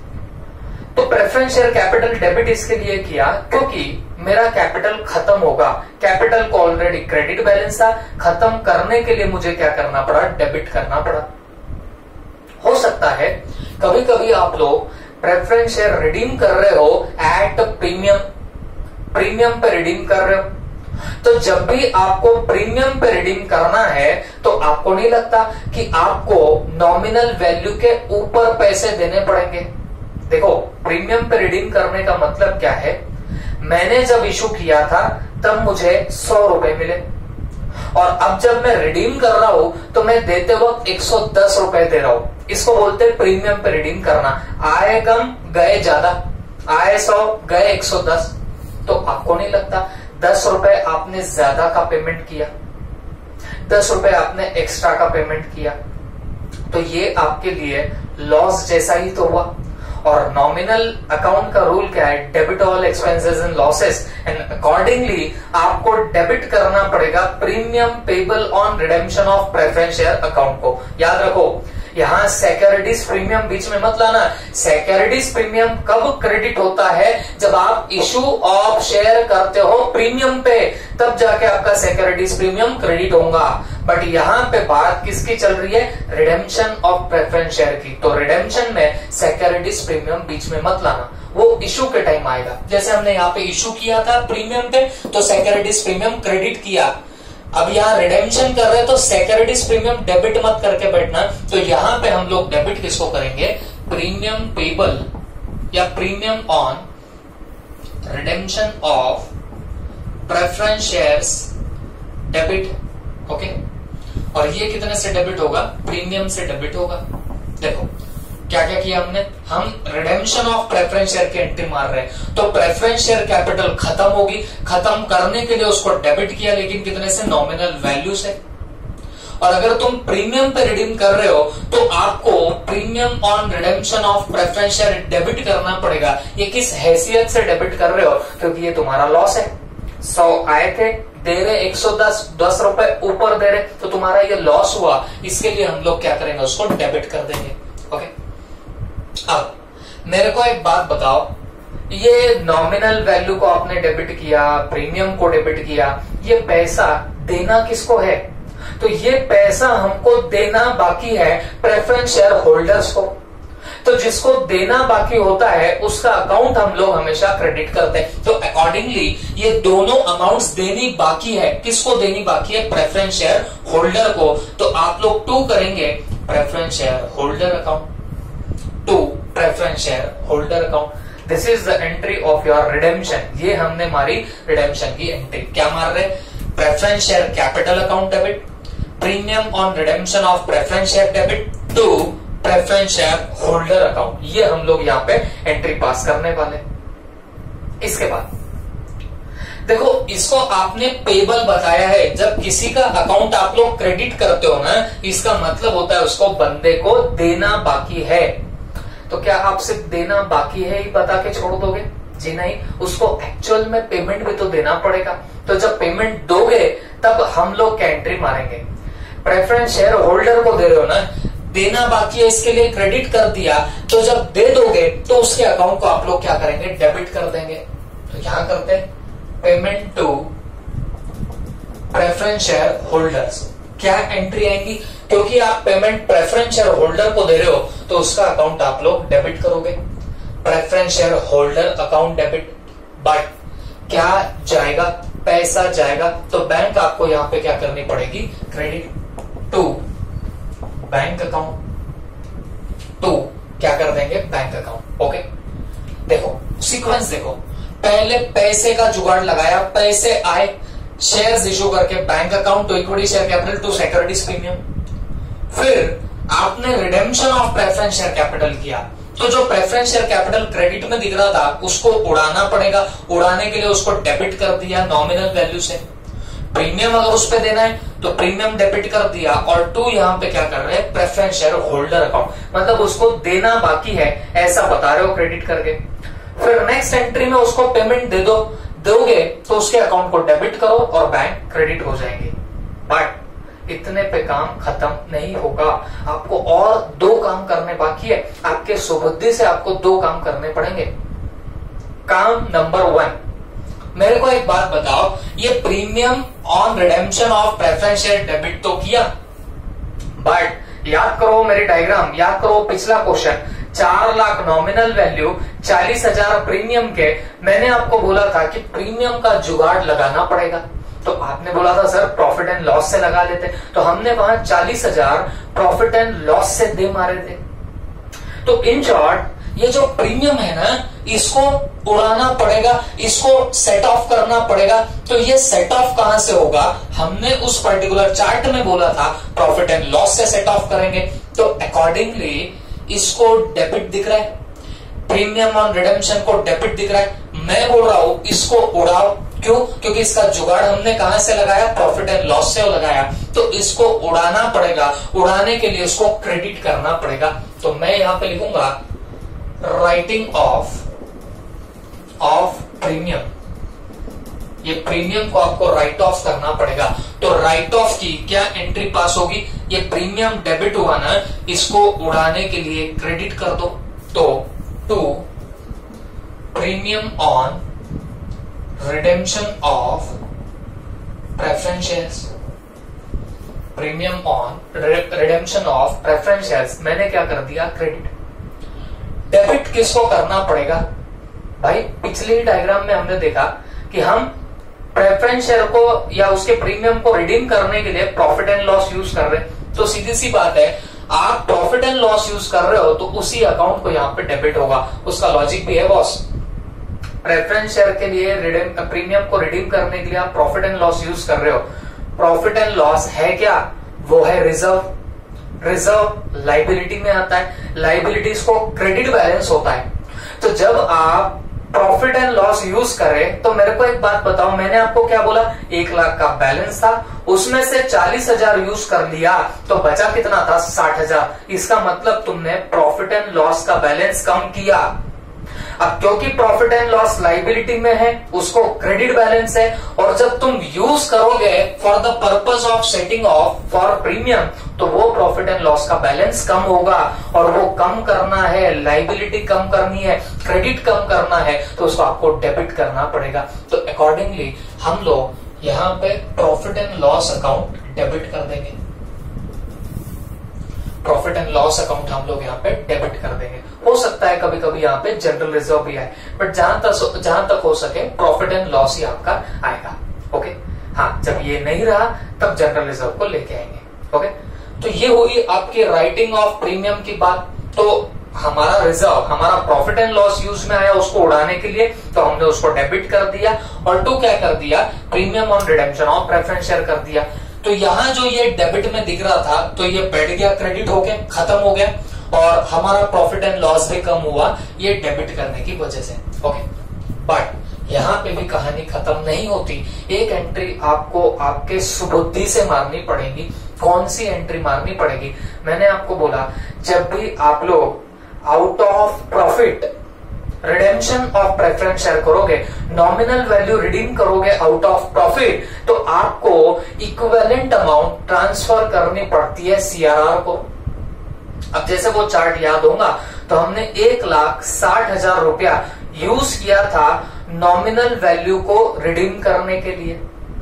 तो प्रेफरेंस शेयर कैपिटल डेबिट इसके लिए किया क्योंकि मेरा कैपिटल खत्म होगा। कैपिटल को ऑलरेडी क्रेडिट बैलेंस था, खत्म करने के लिए मुझे क्या करना पड़ा? डेबिट करना पड़ा। हो सकता है कभी कभी आप लोग प्रेफरेंस शेयर रिडीम कर रहे हो एट प्रीमियम, प्रीमियम पे रिडीम कर रहे हो, तो जब भी आपको प्रीमियम पे रिडीम करना है तो आपको नहीं लगता कि आपको नॉमिनल वैल्यू के ऊपर पैसे देने पड़ेंगे? देखो, प्रीमियम पे रिडीम करने का मतलब क्या है? मैंने जब इशू किया था तब मुझे 100 रुपए मिले, और अब जब मैं रिडीम कर रहा हूं तो मैं देते वक्त 110 रुपए दे रहा हूं। इसको बोलते हैं प्रीमियम पे रिडीम करना। आए कम गए ज्यादा, आए 100 गए 110, तो आपको नहीं लगता 10 रुपए आपने ज्यादा का पेमेंट किया, 10 रुपए आपने एक्स्ट्रा का पेमेंट किया, तो ये आपके लिए लॉस जैसा ही तो हुआ। और नॉमिनल अकाउंट का रूल क्या है? Debit all expenses and losses, and accordingly आपको डेबिट करना पड़ेगा premium payable on redemption of preference share account को। याद रखो, यहां सिक्योरिटीज प्रीमियम बीच में मत लाना। सिक्योरिटीज प्रीमियम कब क्रेडिट होता है? जब आप इशू ऑफ शेयर करते हो प्रीमियम पे, तब जाके आपका सिक्योरिटीज प्रीमियम क्रेडिट होगा। बट यहां पे बात किसकी चल रही है? रिडेम्पशन ऑफ प्रेफरेंस शेयर की। तो रिडेम्पशन में सिक्योरिटीज प्रीमियम बीच में मत लाना, वो इशू के टाइम आएगा। जैसे हमने यहाँ पे इशू किया था प्रीमियम पे, तो सिक्योरिटीज प्रीमियम क्रेडिट किया। अब यहाँ रिडेम्पशन कर रहे हैं तो सिक्योरिटीज प्रीमियम डेबिट मत करके बैठना। तो यहाँ पे हम लोग डेबिट किसको करेंगे? प्रीमियम पेबल या premium on redemption of preference shares debit. Okay, और ये कितने से डेबिट होगा? प्रीमियम से डेबिट होगा। देखो क्या क्या किया हमने, हम रिडेम्पशन ऑफ प्रेफरेंस शेयर की एंट्री मार रहे हैं, तो प्रेफरेंस शेयर कैपिटल खत्म होगी, खत्म करने के लिए उसको डेबिट किया, लेकिन कितने से? नॉमिनल वैल्यू से। और अगर तुम प्रीमियम पे रिडीम कर रहे हो तो आपको premium on redemption of preference share debit करना पड़ेगा। ये किस हैसियत से डेबिट कर रहे हो? क्योंकि ये तुम्हारा लॉस है। 100 आए थे, दे रहे 110, 10 रुपए ऊपर दे रहे, तो तुम्हारा ये लॉस हुआ। इसके लिए हम लोग क्या करेंगे? उसको डेबिट कर देंगे। ओके, अब मेरे को एक बात बताओ, ये नॉमिनल वैल्यू को आपने डेबिट किया, प्रीमियम को डेबिट किया, ये पैसा देना किसको है? तो ये पैसा हमको देना बाकी है प्रेफरेंस शेयर होल्डर्स को। तो जिसको देना बाकी होता है उसका अकाउंट हम लोग हमेशा क्रेडिट करते हैं। तो अकॉर्डिंगली ये दोनों अमाउंट्स देनी बाकी है। किसको देनी बाकी है? प्रेफरेंस शेयर होल्डर को। तो आप लोग 2 करेंगे preference share holder account, 2 preference share holder account. This is the entry of your redemption. ये हमने मारी रिडेम्पशन की एंट्री। क्या मार रहे? Preference share capital account debit, premium on redemption of preference share debit to preference share holder account. ये हम लोग यहाँ पे एंट्री पास करने वाले। इसके बाद देखो, इसको आपने पेबल बताया है। जब किसी का अकाउंट आप लोग क्रेडिट करते हो ना, इसका मतलब होता है उसको बंदे को देना बाकी है। तो क्या आप सिर्फ देना बाकी है ही बता के छोड़ दोगे? जी नहीं, उसको एक्चुअल में पेमेंट भी तो देना पड़ेगा। तो जब पेमेंट दोगे तब हम लोग क्या एंट्री मारेंगे? प्रेफरेंस शेयर होल्डर को दे रहे हो ना, देना बाकी है, इसके लिए क्रेडिट कर दिया। तो जब दे दोगे तो उसके अकाउंट को आप लोग क्या करेंगे? डेबिट कर देंगे। तो यहां करते हैं payment to preference share holders. क्या एंट्री आएंगी? क्योंकि आप पेमेंट प्रेफरेंस शेयर होल्डर को दे रहे हो तो उसका अकाउंट आप लोग डेबिट करोगे, preference share holder account debit. But क्या जाएगा? पैसा जाएगा। तो बैंक आपको यहां पे क्या करनी पड़ेगी? Credit to bank account. To क्या कर देंगे? Bank account. ओके, देखो सीक्वेंस देखो, पहले पैसे का जुगाड़ लगाया, पैसे आए, शेयर्स इशू करके bank account to equity share capital to securities premium. फिर आपने redemption of preference share capital किया, तो जो प्रेफरेंस शेयर कैपिटल क्रेडिट में दिख रहा था उसको उड़ाना पड़ेगा। उड़ाने के लिए उसको डेबिट कर दिया नॉमिनल वैल्यू से। प्रीमियम अगर उस पे देना है तो प्रीमियम डेबिट कर दिया। और टू यहाँ पे क्या कर रहे हैं? प्रेफरेंस शेयर होल्डर अकाउंट, मतलब उसको देना बाकी है ऐसा बता रहे हो क्रेडिट करके। फिर नेक्स्ट एंट्री में उसको पेमेंट दे दोगे तो उसके अकाउंट को डेबिट करो और बैंक क्रेडिट हो जाएंगे। बट इतने पे काम खत्म नहीं होगा, आपको और दो काम करने बाकी है। आपके सुबुद्धि से आपको दो काम करने पड़ेंगे। काम नंबर 1, मेरे को एक बात बताओ, ये premium on redemption of preference share debit तो किया, बट याद करो मेरी डायग्राम, याद करो पिछला question, 4 lakh nominal value, 40,000 premium के। मैंने आपको बोला था कि प्रीमियम का जुगाड़ लगाना पड़ेगा। तो आपने बोला था सर प्रॉफिट एंड लॉस से लगा लेते, तो हमने वहां 40,000 प्रॉफिट एंड लॉस से दे मारे थे। तो इन शॉर्ट ये जो प्रीमियम है ना, इसको उड़ाना पड़ेगा, इसको सेट ऑफ करना पड़ेगा। तो ये सेट ऑफ कहां से होगा? हमने उस पर्टिकुलर चार्ट में बोला था प्रॉफिट एंड लॉस से सेट ऑफ करेंगे। तो अकॉर्डिंगली इसको डेबिट दिख रहा है, प्रीमियम ऑन रिडेम्पशन को डेबिट दिख रहा है। मैं बोल रहा हूं इसको उड़ाओ। क्यों? क्योंकि इसका जुगाड़ हमने कहां से लगाया? प्रॉफिट एंड लॉस से लगाया। तो इसको उड़ाना पड़ेगा, उड़ाने के लिए इसको क्रेडिट करना पड़ेगा। तो मैं यहां पे लिखूंगा राइटिंग ऑफ प्रीमियम। ये प्रीमियम को आपको राइट ऑफ करना पड़ेगा। तो राइट ऑफ की क्या एंट्री पास होगी? ये प्रीमियम डेबिट हुआ ना, इसको उड़ाने के लिए क्रेडिट कर दो। तो to premium on redemption of preference shares, premium on redemption of preference shares मैंने क्या कर दिया? क्रेडिट। डेबिट किसको करना पड़ेगा भाई? पिछले डायग्राम में हमने देखा कि हम प्रेफरेंस शेयर को या उसके प्रीमियम को रिडीम करने के लिए प्रॉफिट एंड लॉस यूज कर रहे हैं। तो सीधी सी बात है, आप प्रॉफिट एंड लॉस यूज कर रहे हो तो उसी अकाउंट को यहाँ पे डेबिट होगा। उसका लॉजिक भी है बॉस। प्रेफरेंस शेयर के लिए प्रीमियम को रिडीम करने के लिए आप प्रॉफिट एंड लॉस यूज कर रहे हो। प्रॉफिट एंड लॉस है क्या? वो है रिजर्व। रिजर्व लाइबिलिटी में आता है, लाइबिलिटीज को क्रेडिट बैलेंस होता है। तो जब आप प्रॉफिट एंड लॉस यूज करें तो मेरे को एक बात बताओ, मैंने आपको क्या बोला? 1 लाख का बैलेंस था, उसमें से 40,000 यूज कर लिया तो बचा कितना था? 60,000। इसका मतलब तुमने प्रॉफिट एंड लॉस का बैलेंस कम किया। अब क्योंकि प्रॉफिट एंड लॉस लाइबिलिटी में है, उसको क्रेडिट बैलेंस है, और जब तुम यूज करोगे for the purpose of setting off for premium तो वो प्रॉफिट एंड लॉस का बैलेंस कम होगा। और वो कम करना है, लाइबिलिटी कम करनी है, क्रेडिट कम करना है, तो उसको आपको डेबिट करना पड़ेगा। तो अकॉर्डिंगली हम लोग यहाँ पे profit and loss account debit कर देंगे। प्रॉफिट एंड लॉस अकाउंट हम लोग यहाँ पे डेबिट कर देंगे। हो सकता है कभी कभी यहाँ पे जनरल रिजर्व भी आए, बट जहां तक हो सके प्रॉफिट एंड लॉस ही आपका आएगा। ओके, हाँ, जब ये नहीं रहा तब जनरल रिजर्व को लेके आएंगे। ओके, तो ये हुई आपकी राइटिंग ऑफ प्रीमियम की बात। तो हमारा रिजर्व, हमारा प्रॉफिट एंड लॉस यूज में आया उसको उड़ाने के लिए, तो हमने उसको डेबिट कर दिया। और टू क्या कर दिया? Premium on redemption of preference share कर दिया। तो यहां जो ये डेबिट में दिख रहा था तो ये बैठ गया, क्रेडिट हो गया, खत्म हो गया और हमारा प्रॉफिट एंड लॉस भी कम हुआ ये डेबिट करने की वजह से। ओके, बट यहां पे भी कहानी खत्म नहीं होती। एक एंट्री आपको आपके सुबुद्धि से मारनी पड़ेगी। कौन सी एंट्री मारनी पड़ेगी? मैंने आपको बोला जब भी आप लोग out of profit redemption of preference share करोगे, नॉमिनल वैल्यू रिडीम करोगे आउट ऑफ प्रॉफिट, तो आपको इक्विवेलेंट अमाउंट ट्रांसफर करनी पड़ती है सीआरआर को। अब जैसे वो चार्ट याद होगा तो हमने 1,60,000 रुपया यूज किया था नॉमिनल वैल्यू को रिडीम करने के लिए।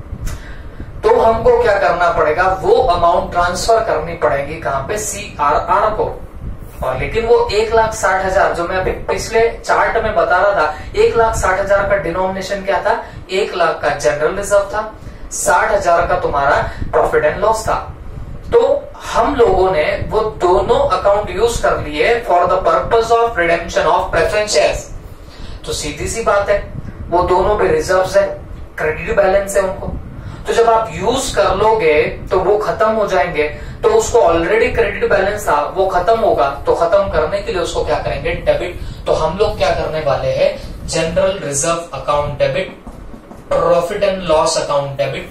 तो हमको क्या करना पड़ेगा? वो अमाउंट ट्रांसफर करनी पड़ेगी कहां पे? सीआरआर को। और लेकिन वो 1,60,000 जो मैं अभी पिछले चार्ट में बता रहा था, 1,60,000 का डिनोमिनेशन क्या था? 1,00,000 का जनरल रिजर्व था, 60,000 का तुम्हारा प्रॉफिट एंड लॉस था। तो हम लोगों ने वो दोनों अकाउंट यूज कर लिए for the purpose of redemption of preference shares. तो सीधी सी बात है, वो दोनों भी रिजर्व्स है, क्रेडिट बैलेंस है उनको। तो जब आप यूज कर लोगे तो वो खत्म हो जाएंगे। तो उसको ऑलरेडी क्रेडिट बैलेंस था, वो खत्म होगा, तो खत्म करने के लिए उसको क्या करेंगे? डेबिट। तो हम लोग क्या करने वाले हैं? General reserve account debit, profit and loss account debit.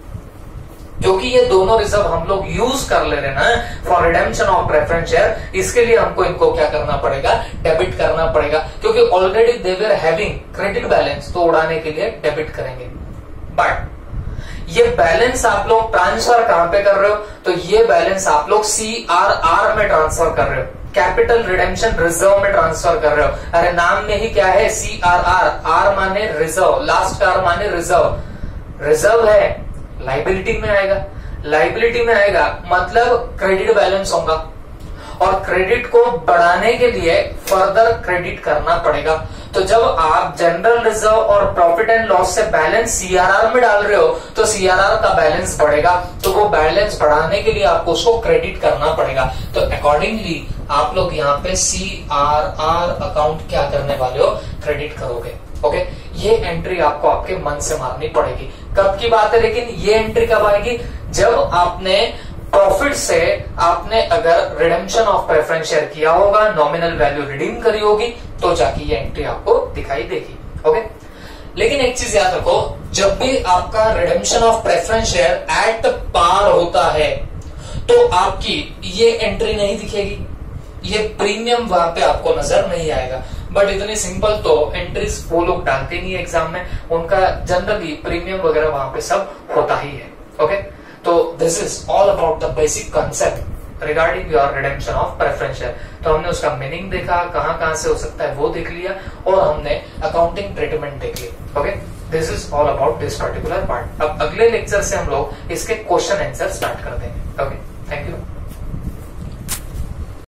क्योंकि ये दोनों रिजर्व हम लोग यूज कर ले रहे ना for redemption of preference share, इसके लिए हमको इनको क्या करना पड़ेगा? डेबिट करना पड़ेगा। क्योंकि already they were having credit balance, तो उड़ाने के लिए डेबिट करेंगे। बट ये बैलेंस आप लोग ट्रांसफर कहां पे कर रहे हो? तो ये बैलेंस आप लोग सीआरआर में ट्रांसफर कर रहे हो, कैपिटल रिडेम्पशन रिजर्व में ट्रांसफर कर रहे हो। अरे नाम में ही क्या है? सीआरआर। आर माने रिजर्व, लास्ट का आर माने रिजर्व। रिजर्व है, लाइबिलिटी में आएगा, लाइबिलिटी में आएगा मतलब क्रेडिट बैलेंस होगा, और क्रेडिट को बढ़ाने के लिए फर्दर क्रेडिट करना पड़ेगा। तो जब आप जनरल रिजर्व और प्रॉफिट एंड लॉस से बैलेंस सीआरआर में डाल रहे हो तो सीआरआर का बैलेंस बढ़ेगा, तो वो बैलेंस बढ़ाने के लिए आपको उसको क्रेडिट करना पड़ेगा। तो अकॉर्डिंगली आप लोग यहाँ पे सीआरआर अकाउंट क्या करने वाले हो? क्रेडिट करोगे। ओके, ये एंट्री आपको आपके मन से मारनी पड़ेगी। कब की बात है लेकिन ये एंट्री कब आएगी? जब आपने प्रॉफिट से आपने अगर रिडेम्पशन ऑफ प्रेफरेंस शेयर किया होगा, नॉमिनल वैल्यू रिडीम करी होगी, तो जाके ये एंट्री आपको दिखाई देगी। ओके, लेकिन एक चीज याद रखो, जब भी आपका redemption of preference share at par होता है तो आपकी ये एंट्री नहीं दिखेगी, ये प्रीमियम वहां पे आपको नजर नहीं आएगा। बट इतनी सिंपल तो एंट्रीज वो लोग डालते नहीं एग्जाम में, उनका जनरली प्रीमियम वगैरह वहां पे सब होता ही है। ओके, तो this is all about the basic concept regarding your redemption of preference share. तो हमने उसका मीनिंग देखा, कहां से हो सकता है वो देख लिया, और हमने अकाउंटिंग ट्रीटमेंट देख ली। Okay, this is all about this particular part. अब अगले लेक्चर से हम लोग इसके क्वेश्चन आंसर स्टार्ट कर देंगे। Okay, thank you.